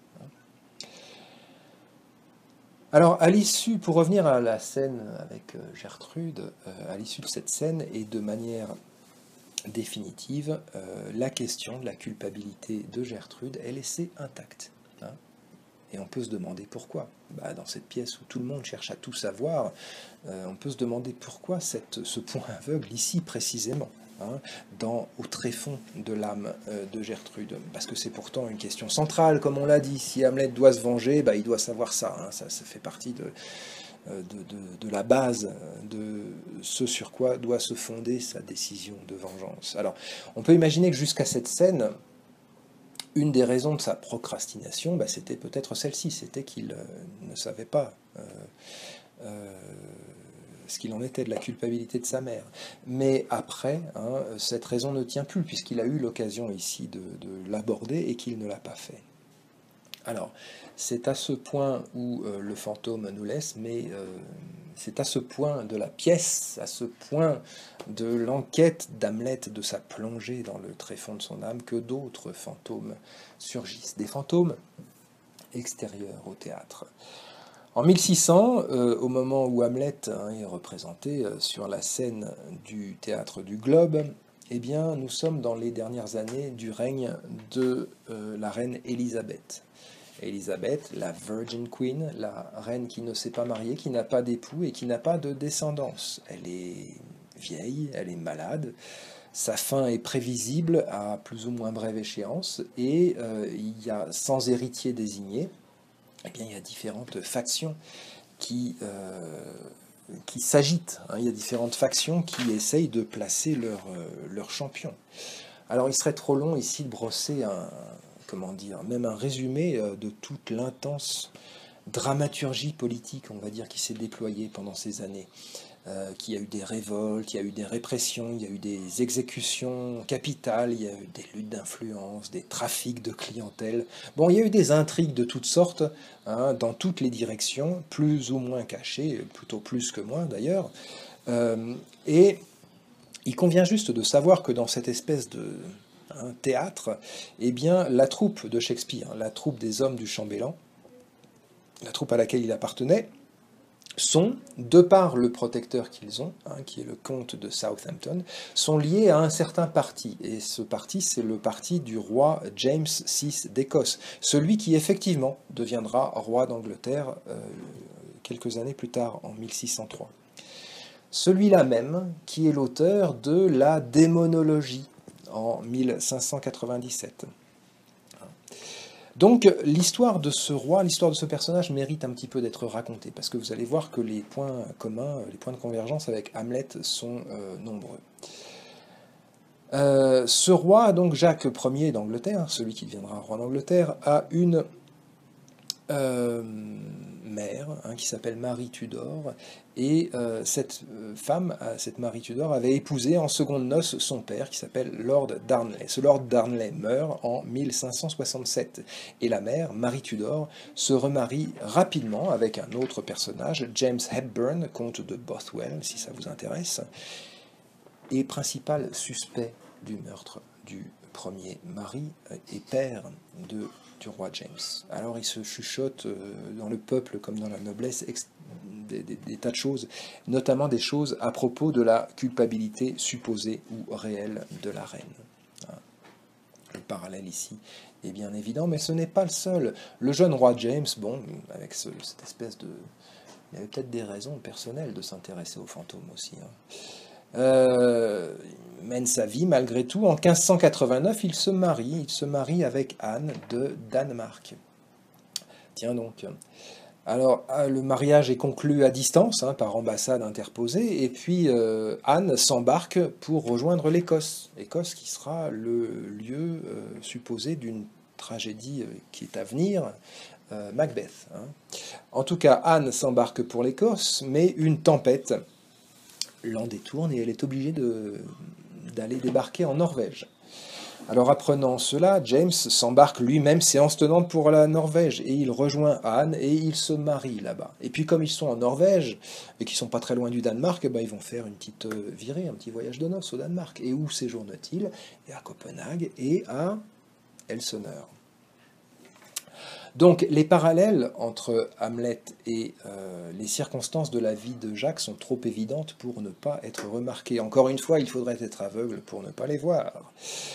Alors, à l'issue, pour revenir à la scène avec Gertrude, à l'issue de cette scène, et de manière définitive, euh, la question de la culpabilité de Gertrude est laissée intacte. Hein. Et on peut se demander pourquoi. Bah, dans cette pièce où tout le monde cherche à tout savoir, euh, on peut se demander pourquoi cette, ce point aveugle, ici précisément. Hein, dans, au tréfonds de l'âme euh, de Gertrude. Parce que c'est pourtant une question centrale, comme on l'a dit. Si Hamlet doit se venger, bah, il doit savoir ça. Hein, ça, ça fait partie de, euh, de, de, de la base de ce sur quoi doit se fonder sa décision de vengeance. Alors, on peut imaginer que jusqu'à cette scène, une des raisons de sa procrastination, bah, c'était peut-être celle-ci, c'était qu'il euh, ne savait pas euh, euh, ce qu'il en était de la culpabilité de sa mère. Mais après, hein, cette raison ne tient plus, puisqu'il a eu l'occasion ici de, de l'aborder et qu'il ne l'a pas fait. Alors, c'est à ce point où euh, le fantôme nous laisse, mais euh, c'est à ce point de la pièce, à ce point de l'enquête d'Hamlet, de sa plongée dans le tréfonds de son âme, que d'autres fantômes surgissent. Des fantômes extérieurs au théâtre. En mille six cents, euh, au moment où Hamlet hein, est représenté euh, sur la scène du théâtre du Globe, eh bien, nous sommes dans les dernières années du règne de euh, la reine Élisabeth. Élisabeth, la Virgin Queen, la reine qui ne s'est pas mariée, qui n'a pas d'époux et qui n'a pas de descendance. Elle est vieille, elle est malade, sa fin est prévisible à plus ou moins brève échéance, et euh, il y a sans héritier désigné, eh bien, il y a différentes factions qui, euh, qui s'agitent. Hein. Il y a différentes factions qui essayent de placer leur, euh, leur champion. Alors, il serait trop long ici de brosser un, comment dire, même un résumé euh, de toute l'intense dramaturgie politique, on va dire, qui s'est déployée pendant ces années. Euh, qu'il y a eu des révoltes, il y a eu des répressions, il y a eu des exécutions capitales, il y a eu des luttes d'influence, des trafics de clientèle. Bon, il y a eu des intrigues de toutes sortes, hein, dans toutes les directions, plus ou moins cachées, plutôt plus que moins d'ailleurs. Euh, et il convient juste de savoir que dans cette espèce de hein, théâtre, eh bien, la troupe de Shakespeare, la troupe des hommes du chambellan, la troupe à laquelle il appartenait, sont, de par le protecteur qu'ils ont, hein, qui est le comte de Southampton, sont liés à un certain parti. Et ce parti, c'est le parti du roi James six d'Écosse, celui qui effectivement deviendra roi d'Angleterre euh, quelques années plus tard, en mille six cent trois. Celui-là même qui est l'auteur de la démonologie en mille cinq cent quatre-vingt-dix-sept. Donc l'histoire de ce roi, l'histoire de ce personnage mérite un petit peu d'être racontée, parce que vous allez voir que les points communs, les points de convergence avec Hamlet sont euh, nombreux. Euh, ce roi, donc Jacques Ier d'Angleterre, celui qui deviendra roi d'Angleterre, a une euh, mère hein, qui s'appelle Marie Tudor, et euh, cette femme, cette Marie Tudor, avait épousé en seconde noces son père qui s'appelle Lord Darnley. Ce Lord Darnley meurt en mille cinq cent soixante-sept, et la mère, Marie Tudor, se remarie rapidement avec un autre personnage, James Hepburn, comte de Bothwell, si ça vous intéresse, et principal suspect du meurtre du premier mari et père de, du roi James. Alors il se chuchote dans le peuple comme dans la noblesse des, des, des tas de choses, notamment des choses à propos de la culpabilité supposée ou réelle de la reine. Le parallèle ici est bien évident, mais ce n'est pas le seul. Le jeune roi James, bon, avec ce, cette espèce de... Il avait peut-être des raisons personnelles de s'intéresser aux fantômes aussi, hein. Euh, mène sa vie malgré tout. En quinze cent quatre-vingt-neuf, il se marie. Il se marie avec Anne de Danemark. Tiens donc. Alors, le mariage est conclu à distance, hein, par ambassade interposée, et puis euh, Anne s'embarque pour rejoindre l'Écosse. L'Écosse qui sera le lieu euh, supposé d'une tragédie euh, qui est à venir, euh, Macbeth. Hein. En tout cas, Anne s'embarque pour l'Écosse, mais une tempête l'en détourne et elle est obligée de, d'aller débarquer en Norvège. Alors apprenant cela, James s'embarque lui-même séance tenante pour la Norvège et il rejoint Anne et ils se marient là-bas. Et puis comme ils sont en Norvège et qu'ils sont pas très loin du Danemark, eh ben, ils vont faire une petite virée, un petit voyage de noces au Danemark. Et où séjournent-ils? Et à Copenhague et à Elseneur. Donc les parallèles entre Hamlet et euh, les circonstances de la vie de Jacques sont trop évidentes pour ne pas être remarquées. Encore une fois, il faudrait être aveugle pour ne pas les voir.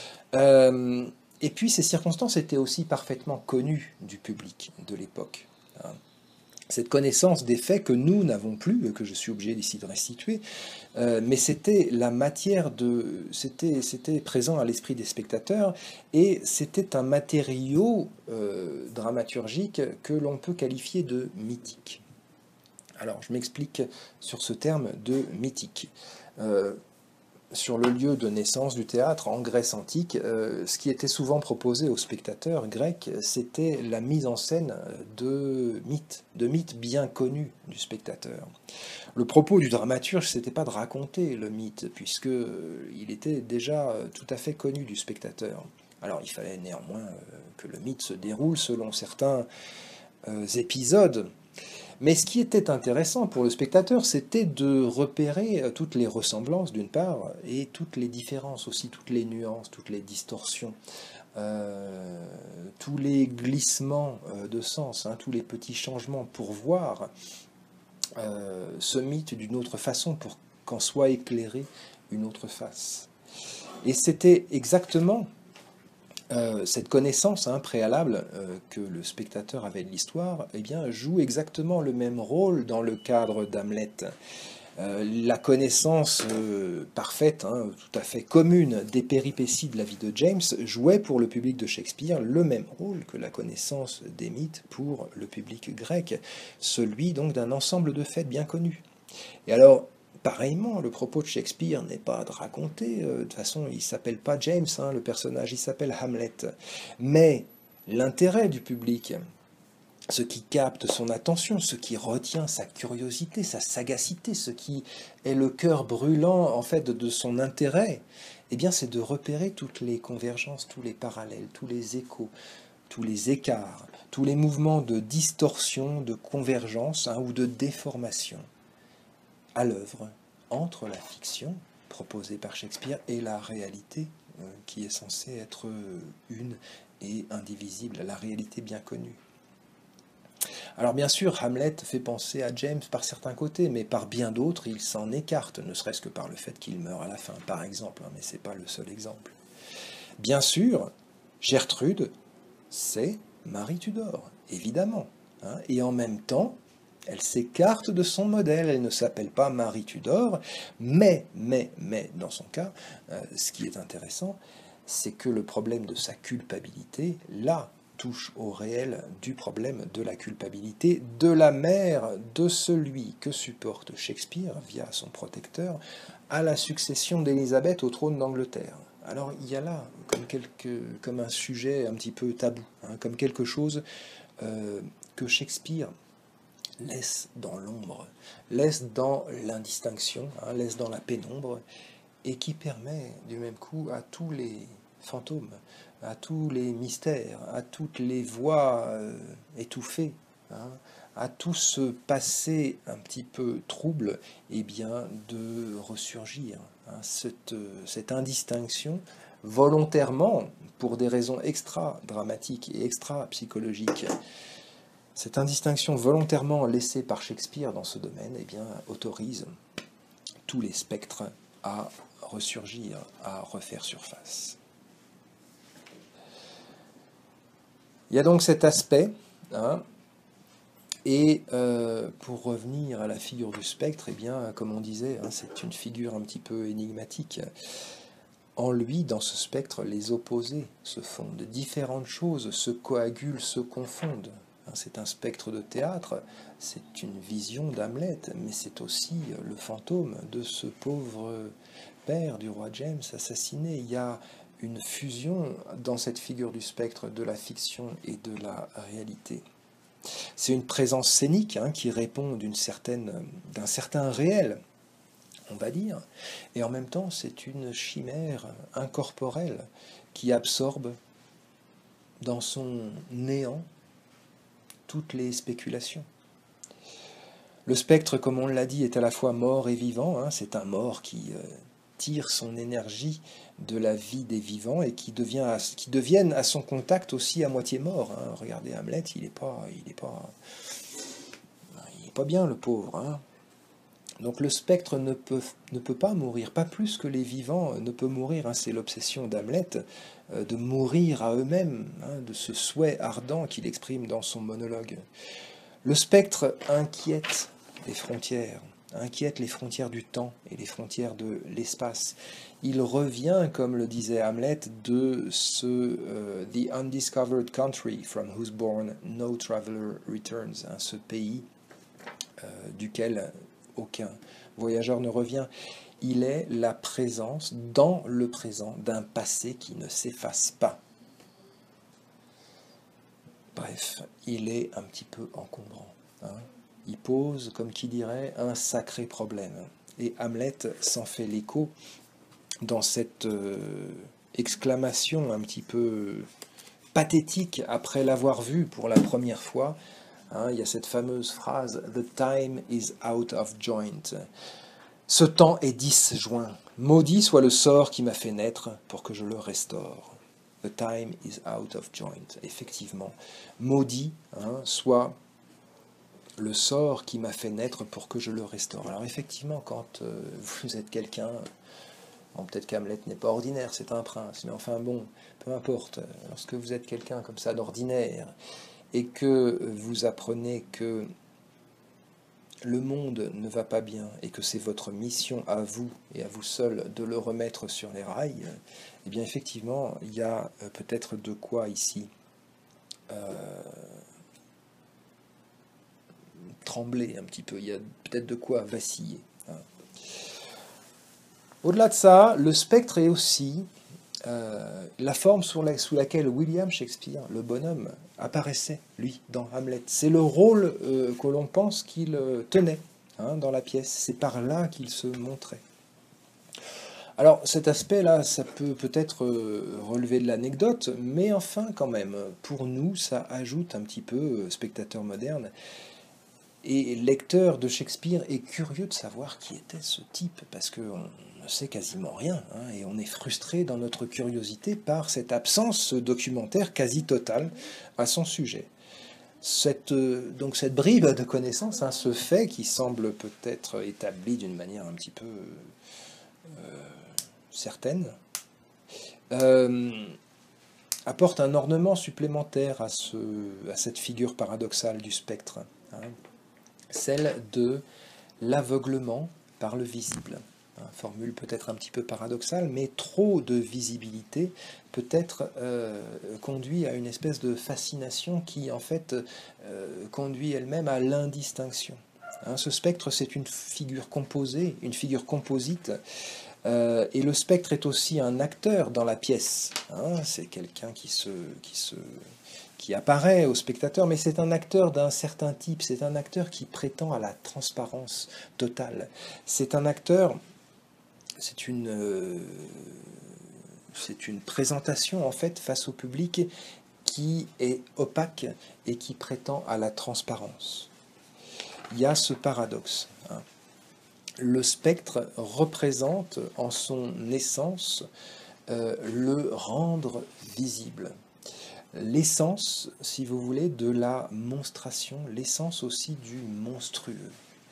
Euh, et puis ces circonstances étaient aussi parfaitement connues du public de l'époque. Hein. Cette connaissance des faits que nous n'avons plus, que je suis obligé ici de restituer, euh, mais c'était la matière de... C'était, c'était présent à l'esprit des spectateurs, et c'était un matériau euh, dramaturgique que l'on peut qualifier de mythique. Alors, je m'explique sur ce terme de mythique. Euh, Sur le lieu de naissance du théâtre en Grèce antique, euh, ce qui était souvent proposé aux spectateurs grecs, c'était la mise en scène de mythes, de mythes bien connus du spectateur. Le propos du dramaturge, c'était pas de raconter le mythe, puisque il était déjà tout à fait connu du spectateur. Alors il fallait néanmoins que le mythe se déroule selon certains euh, épisodes. Mais ce qui était intéressant pour le spectateur, c'était de repérer toutes les ressemblances d'une part, et toutes les différences aussi, toutes les nuances, toutes les distorsions, euh, tous les glissements de sens, hein, tous les petits changements pour voir euh, ce mythe d'une autre façon, pour qu'en soit éclairée une autre face. Et c'était exactement Euh, cette connaissance hein, préalable euh, que le spectateur avait de l'histoire, eh bien, joue exactement le même rôle dans le cadre d'Hamlet. Euh, la connaissance euh, parfaite, hein, tout à fait commune des péripéties de la vie de James jouait pour le public de Shakespeare le même rôle que la connaissance des mythes pour le public grec, celui donc d'un ensemble de faits bien connus. Et alors, pareillement, le propos de Shakespeare n'est pas de raconter, euh, de toute façon, il ne s'appelle pas James, hein, le personnage, il s'appelle Hamlet. Mais l'intérêt du public, ce qui capte son attention, ce qui retient sa curiosité, sa sagacité, ce qui est le cœur brûlant, en fait, de son intérêt, eh bien, c'est de repérer toutes les convergences, tous les parallèles, tous les échos, tous les écarts, tous les mouvements de distorsion, de convergence hein, ou de déformation à l'œuvre entre la fiction proposée par Shakespeare et la réalité euh, qui est censée être une et indivisible, la réalité bien connue. Alors bien sûr, Hamlet fait penser à James par certains côtés, mais par bien d'autres, il s'en écarte, ne serait-ce que par le fait qu'il meurt à la fin, par exemple, hein, mais ce n'est pas le seul exemple. Bien sûr, Gertrude, c'est Marie Tudor, évidemment, hein, et en même temps, elle s'écarte de son modèle, elle ne s'appelle pas Marie Tudor, mais, mais, mais, dans son cas, euh, ce qui est intéressant, c'est que le problème de sa culpabilité, là, touche au réel du problème de la culpabilité de la mère de celui que supporte Shakespeare, via son protecteur, à la succession d'Élisabeth au trône d'Angleterre. Alors il y a là comme, quelque, comme un sujet un petit peu tabou, hein, comme quelque chose euh, que Shakespeare laisse dans l'ombre, laisse dans l'indistinction, hein, laisse dans la pénombre, et qui permet du même coup à tous les fantômes, à tous les mystères, à toutes les voix euh, étouffées, hein, à tout ce passé un petit peu trouble, et eh bien de ressurgir. Hein, cette, cette indistinction, volontairement, pour des raisons extra-dramatiques et extra-psychologiques, cette indistinction volontairement laissée par Shakespeare dans ce domaine, eh bien, autorise tous les spectres à ressurgir, à refaire surface. Il y a donc cet aspect, hein, et euh, pour revenir à la figure du spectre, eh bien, comme on disait, hein, c'est une figure un petit peu énigmatique. En lui, dans ce spectre, les opposés se fondent, différentes choses se coagulent, se confondent. C'est un spectre de théâtre, c'est une vision d'Hamlet, mais c'est aussi le fantôme de ce pauvre père du roi James assassiné. Il y a une fusion dans cette figure du spectre de la fiction et de la réalité. C'est une présence scénique, hein, qui répond d'une certaine, d'un certain réel, on va dire, et en même temps c'est une chimère incorporelle qui absorbe dans son néant toutes les spéculations. Le spectre, comme on l'a dit, est à la fois mort et vivant, hein, c'est un mort qui euh, tire son énergie de la vie des vivants et qui, devient à, qui deviennent à son contact aussi à moitié mort. Hein. Regardez Hamlet, il n'est pas, il est pas, il est pas bien, le pauvre. Hein. Donc le spectre ne peut, ne peut pas mourir, pas plus que les vivants ne peuvent mourir. Hein. C'est l'obsession d'Hamlet, euh, de mourir à eux-mêmes, hein, de ce souhait ardent qu'il exprime dans son monologue. Le spectre inquiète les frontières, inquiète les frontières du temps et les frontières de l'espace. Il revient, comme le disait Hamlet, de ce uh, The undiscovered country from whose bourne no traveler returns, hein, ce pays euh, duquel aucun voyageur ne revient. Il est la présence dans le présent d'un passé qui ne s'efface pas. Bref, il est un petit peu encombrant. Hein. Il pose, comme qui dirait, un sacré problème. Et Hamlet s'en fait l'écho dans cette euh, exclamation un petit peu pathétique après l'avoir vu pour la première fois. Hein, il y a cette fameuse phrase « The time is out of joint ». Ce temps est disjoint. Maudit soit le sort qui m'a fait naître pour que je le restaure. The time is out of joint. Effectivement, maudit, hein, soit le sort qui m'a fait naître pour que je le restaure. Alors effectivement, quand euh, vous êtes quelqu'un, bon, peut-être qu'Hamlet n'est pas ordinaire, c'est un prince, mais enfin bon, peu importe, lorsque vous êtes quelqu'un comme ça d'ordinaire, et que vous apprenez que le monde ne va pas bien, et que c'est votre mission à vous, et à vous seul, de le remettre sur les rails, eh bien effectivement, il y a peut-être de quoi ici euh, trembler un petit peu, il y a peut-être de quoi vaciller. Hein. Au-delà de ça, le spectre est aussi euh, la forme sous, la, sous laquelle William Shakespeare, le bonhomme, apparaissait, lui, dans Hamlet. C'est le rôle euh, que l'on pense qu'il euh, tenait, hein, dans la pièce. C'est par là qu'il se montrait. Alors cet aspect-là, ça peut peut-être euh, relever de l'anecdote, mais enfin quand même, pour nous, ça ajoute un petit peu, euh, spectateur moderne, et lecteur de Shakespeare est curieux de savoir qui était ce type, parce qu'on ne sait quasiment rien, hein, et on est frustré dans notre curiosité par cette absence documentaire quasi totale à son sujet. cette, euh, donc cette bribe de connaissance, hein, ce fait qui semble peut-être établi d'une manière un petit peu euh, certaine, euh, apporte un ornement supplémentaire à, ce, à cette figure paradoxale du spectre, hein, celle de l'aveuglement par le visible. Formule peut-être un petit peu paradoxale, mais trop de visibilité peut-être euh, conduit à une espèce de fascination qui en fait euh, conduit elle-même à l'indistinction. Hein, ce spectre, c'est une figure composée, une figure composite, euh, et le spectre est aussi un acteur dans la pièce. Hein, c'est quelqu'un qui se, qui se, qui apparaît au spectateur, mais c'est un acteur d'un certain type, c'est un acteur qui prétend à la transparence totale. C'est un acteur, c'est une, euh, c'est une présentation en fait face au public qui est opaque et qui prétend à la transparence. Il y a ce paradoxe. Hein. Le spectre représente en son essence euh, le rendre visible. L'essence, si vous voulez, de la monstration, l'essence aussi du monstrueux.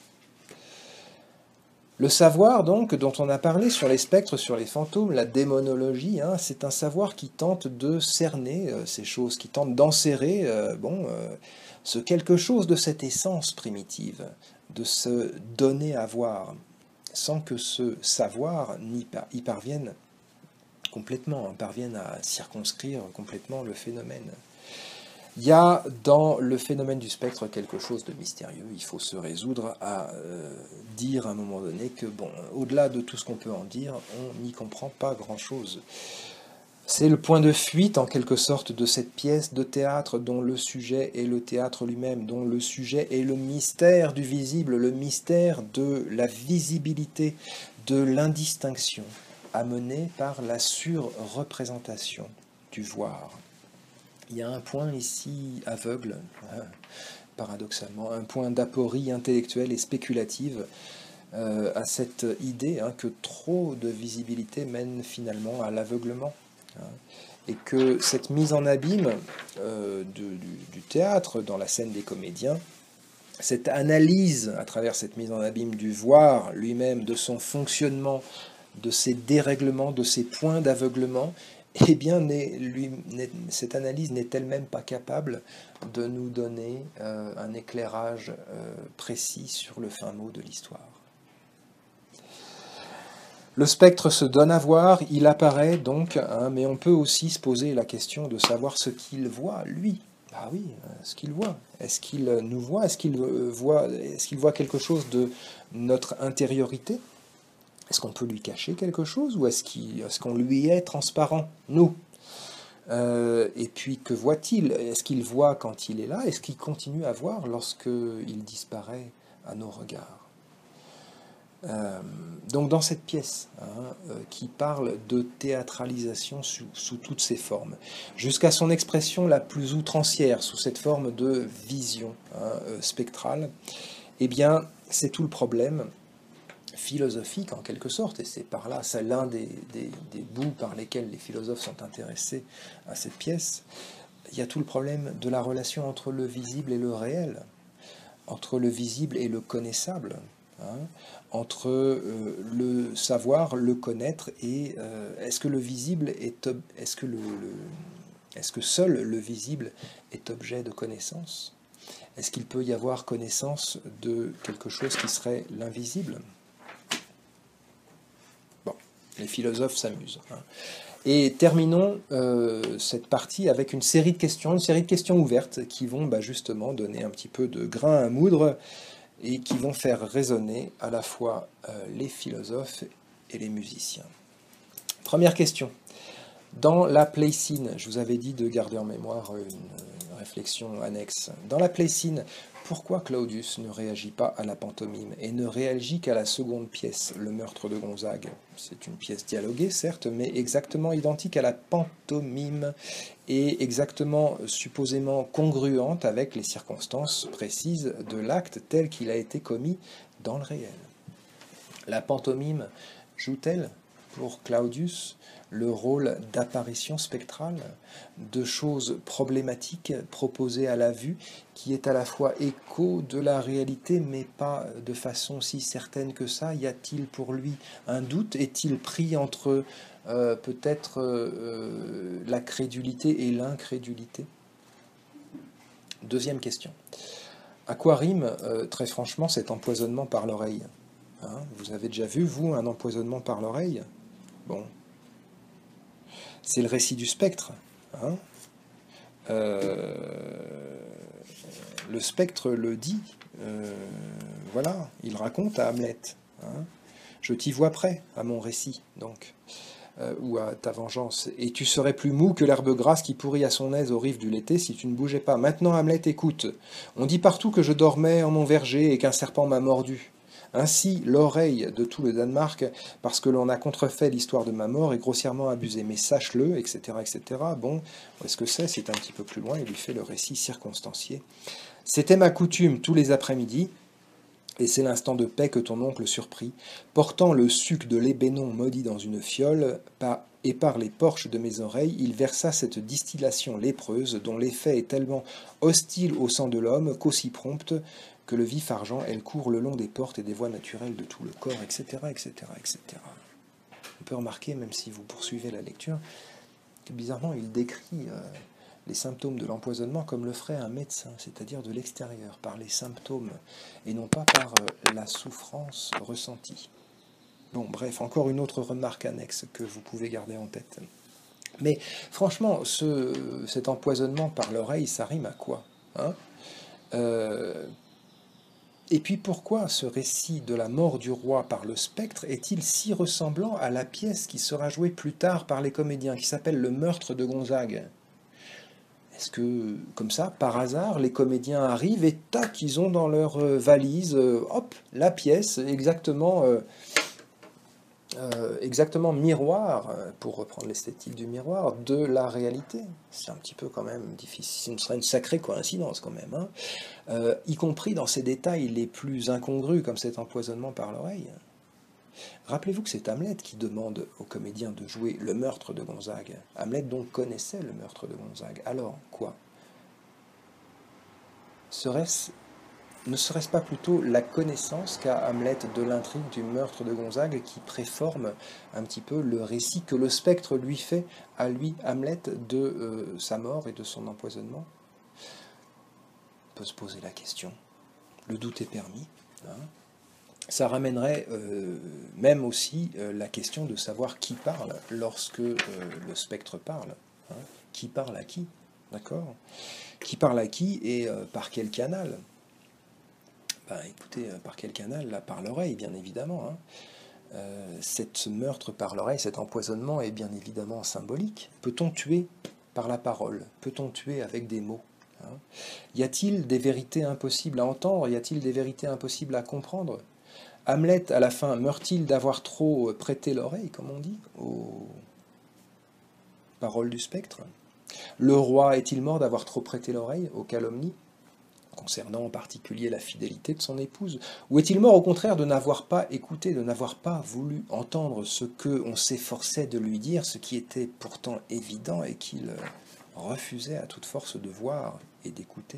Le savoir, donc, dont on a parlé sur les spectres, sur les fantômes, la démonologie, hein, c'est un savoir qui tente de cerner euh, ces choses, qui tente d'enserrer euh, bon, euh, ce quelque chose de cette essence primitive, de se donner à voir, sans que ce savoir n'y par, y parvienne complètement, hein, parvienne à circonscrire complètement le phénomène. Il y a dans le phénomène du spectre quelque chose de mystérieux. Il faut se résoudre à euh, dire à un moment donné que, bon, au-delà de tout ce qu'on peut en dire, on n'y comprend pas grand-chose. C'est le point de fuite, en quelque sorte, de cette pièce de théâtre dont le sujet est le théâtre lui-même, dont le sujet est le mystère du visible, le mystère de la visibilité, de l'indistinction, amené par la surreprésentation du voir. Il y a un point ici aveugle, hein, paradoxalement, un point d'aporie intellectuelle et spéculative euh, à cette idée hein, que trop de visibilité mène finalement à l'aveuglement. Hein, et que cette mise en abîme euh, de, du, du théâtre dans la scène des comédiens, cette analyse à travers cette mise en abîme du voir lui-même, de son fonctionnement, de ses dérèglements, de ses points d'aveuglement, eh bien, n'est, lui, n'est, cette analyse n'est elle-même pas capable de nous donner euh, un éclairage euh, précis sur le fin mot de l'histoire. Le spectre se donne à voir, il apparaît donc, hein, mais on peut aussi se poser la question de savoir ce qu'il voit, lui. Ah oui, ce qu'il voit. Est-ce qu'il nous voit? Est-ce qu'il voit, est-ce qu'il voit quelque chose de notre intériorité? Est-ce qu'on peut lui cacher quelque chose ou est-ce, qu'il, est-ce qu'on lui est transparent, nous? euh, Et puis, que voit-il? Est-ce qu'il voit quand il est là? Est-ce qu'il continue à voir lorsqu'il disparaît à nos regards? euh, Donc, dans cette pièce hein, euh, qui parle de théâtralisation sous, sous toutes ses formes, jusqu'à son expression la plus outrancière, sous cette forme de vision hein, euh, spectrale, eh bien, c'est tout le problème philosophique en quelque sorte, et c'est par là, c'est l'un des, des, des bouts par lesquels les philosophes sont intéressés à cette pièce. Il y a tout le problème de la relation entre le visible et le réel, entre le visible et le connaissable, hein, entre euh, le savoir, le connaître, et euh, est-ce que le visible est, est-ce que le, le est-ce que seul le visible est objet de connaissance? Est-ce qu'il peut y avoir connaissance de quelque chose qui serait l'invisible? Les philosophes s'amusent. Hein. Et terminons euh, cette partie avec une série de questions, une série de questions ouvertes qui vont bah, justement donner un petit peu de grain à moudre et qui vont faire résonner à la fois euh, les philosophes et les musiciens. Première question. Dans la Pléicine, je vous avais dit de garder en mémoire une réflexion annexe. Dans la Pléicine, pourquoi Claudius ne réagit pas à la pantomime et ne réagit qu'à la seconde pièce, le meurtre de Gonzague? C'est une pièce dialoguée, certes, mais exactement identique à la pantomime et exactement, supposément congruente avec les circonstances précises de l'acte tel qu'il a été commis dans le réel. La pantomime joue-t-elle pour Claudius le rôle d'apparition spectrale, de choses problématiques proposées à la vue, qui est à la fois écho de la réalité, mais pas de façon si certaine que ça. Y a-t-il pour lui un doute? Est-il pris entre euh, peut-être euh, la crédulité et l'incrédulité? Deuxième question. À quoi rime, euh, très franchement, cet empoisonnement par l'oreille? Hein, vous avez déjà vu, vous, un empoisonnement par l'oreille? Bon. C'est le récit du spectre. Hein. Euh, le spectre le dit. Euh, voilà, il raconte à Hamlet. Hein. Je t'y vois prêt à mon récit, donc, euh, ou à ta vengeance. Et tu serais plus mou que l'herbe grasse qui pourrit à son aise aux rives du Léthé si tu ne bougeais pas. Maintenant, Hamlet, écoute. On dit partout que je dormais en mon verger et qu'un serpent m'a mordu. Ainsi, l'oreille de tout le Danemark, parce que l'on a contrefait l'histoire de ma mort, est grossièrement abusée. Mais sache-le, et cetera, et cetera. Bon, où est-ce que c'est? C'est un petit peu plus loin, il lui fait le récit circonstancié. C'était ma coutume tous les après-midi, et c'est l'instant de paix que ton oncle surprit, portant le suc de l'ébénon maudit dans une fiole, et par les porches de mes oreilles, il versa cette distillation lépreuse, dont l'effet est tellement hostile au sang de l'homme qu'aussi prompte que le vif argent, elle court le long des portes et des voies naturelles de tout le corps, et cetera, et cetera, et cetera. On peut remarquer, même si vous poursuivez la lecture, que bizarrement, il décrit euh, les symptômes de l'empoisonnement comme le ferait un médecin, c'est-à-dire de l'extérieur, par les symptômes, et non pas par euh, la souffrance ressentie. Bon, bref, encore une autre remarque annexe que vous pouvez garder en tête. Mais franchement, ce, cet empoisonnement par l'oreille, ça rime à quoi, hein? euh, Et puis pourquoi ce récit de la mort du roi par le spectre est-il si ressemblant à la pièce qui sera jouée plus tard par les comédiens, qui s'appelle Le Meurtre de Gonzague? Est-ce que, comme ça, par hasard, les comédiens arrivent et tac, ils ont dans leur euh, valise, euh, hop, la pièce exactement, euh, euh, exactement miroir, euh, pour reprendre l'esthétique du miroir, de la réalité? C'est un petit peu quand même difficile, ce serait une sacrée coïncidence quand même, hein. Euh, y compris dans ces détails les plus incongrus, comme cet empoisonnement par l'oreille. Rappelez-vous que c'est Hamlet qui demande aux comédiens de jouer le meurtre de Gonzague. Hamlet donc connaissait le meurtre de Gonzague. Alors, quoi? Serait-ce, ne serait-ce pas plutôt la connaissance qu'a Hamlet de l'intrigue du meurtre de Gonzague qui préforme un petit peu le récit que le spectre lui fait à lui, Hamlet, de euh, sa mort et de son empoisonnement? On peut se poser la question. Le doute est permis. Hein. Ça ramènerait euh, même aussi euh, la question de savoir qui parle lorsque euh, le spectre parle. Hein. Qui parle à qui? D'accord? Qui parle à qui et euh, par quel canal? Ben, écoutez, euh, par quel canal? Là, par l'oreille, bien évidemment. Hein. Euh, ce meurtre par l'oreille, cet empoisonnement est bien évidemment symbolique. Peut-on tuer par la parole? Peut-on tuer avec des mots? Hein. Y a-t-il des vérités impossibles à entendre? Y a-t-il des vérités impossibles à comprendre? Hamlet, à la fin, meurt-il d'avoir trop prêté l'oreille, comme on dit, aux paroles du spectre? Le roi est-il mort d'avoir trop prêté l'oreille aux calomnies, concernant en particulier la fidélité de son épouse? Ou est-il mort au contraire de n'avoir pas écouté, de n'avoir pas voulu entendre ce qu'on s'efforçait de lui dire, ce qui était pourtant évident et qu'il refusait à toute force de voir et d'écouter?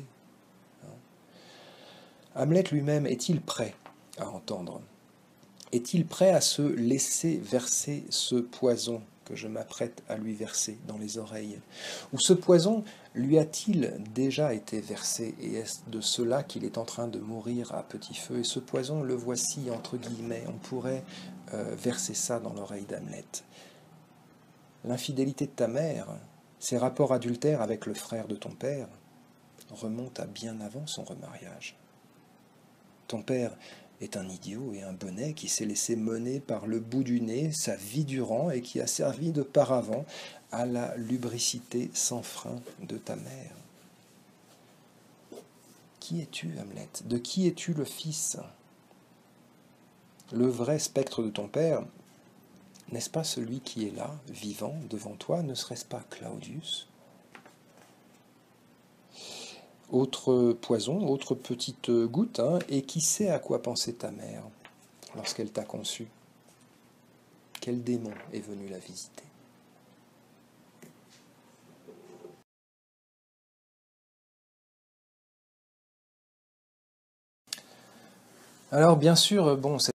Hamlet lui-même est-il prêt à entendre? Est-il prêt à se laisser verser ce poison que je m'apprête à lui verser dans les oreilles? Ou ce poison lui a-t-il déjà été versé, et est-ce de cela qu'il est en train de mourir à petit feu? Et ce poison, le voici, entre guillemets, on pourrait euh, verser ça dans l'oreille d'Hamlet. L'infidélité de ta mère, ses rapports adultères avec le frère de ton père, remontent à bien avant son remariage. Ton père est un idiot et un bonnet qui s'est laissé mener par le bout du nez sa vie durant et qui a servi de paravent à la lubricité sans frein de ta mère. Qui es-tu, Hamlet? De qui es-tu le fils? Le vrai spectre de ton père, n'est-ce pas celui qui est là, vivant, devant toi? Ne serait-ce pas Claudius? Autre poison, autre petite goutte, hein, et qui sait à quoi pensait ta mère lorsqu'elle t'a conçu? Quel démon est venu la visiter? Alors bien sûr, bon,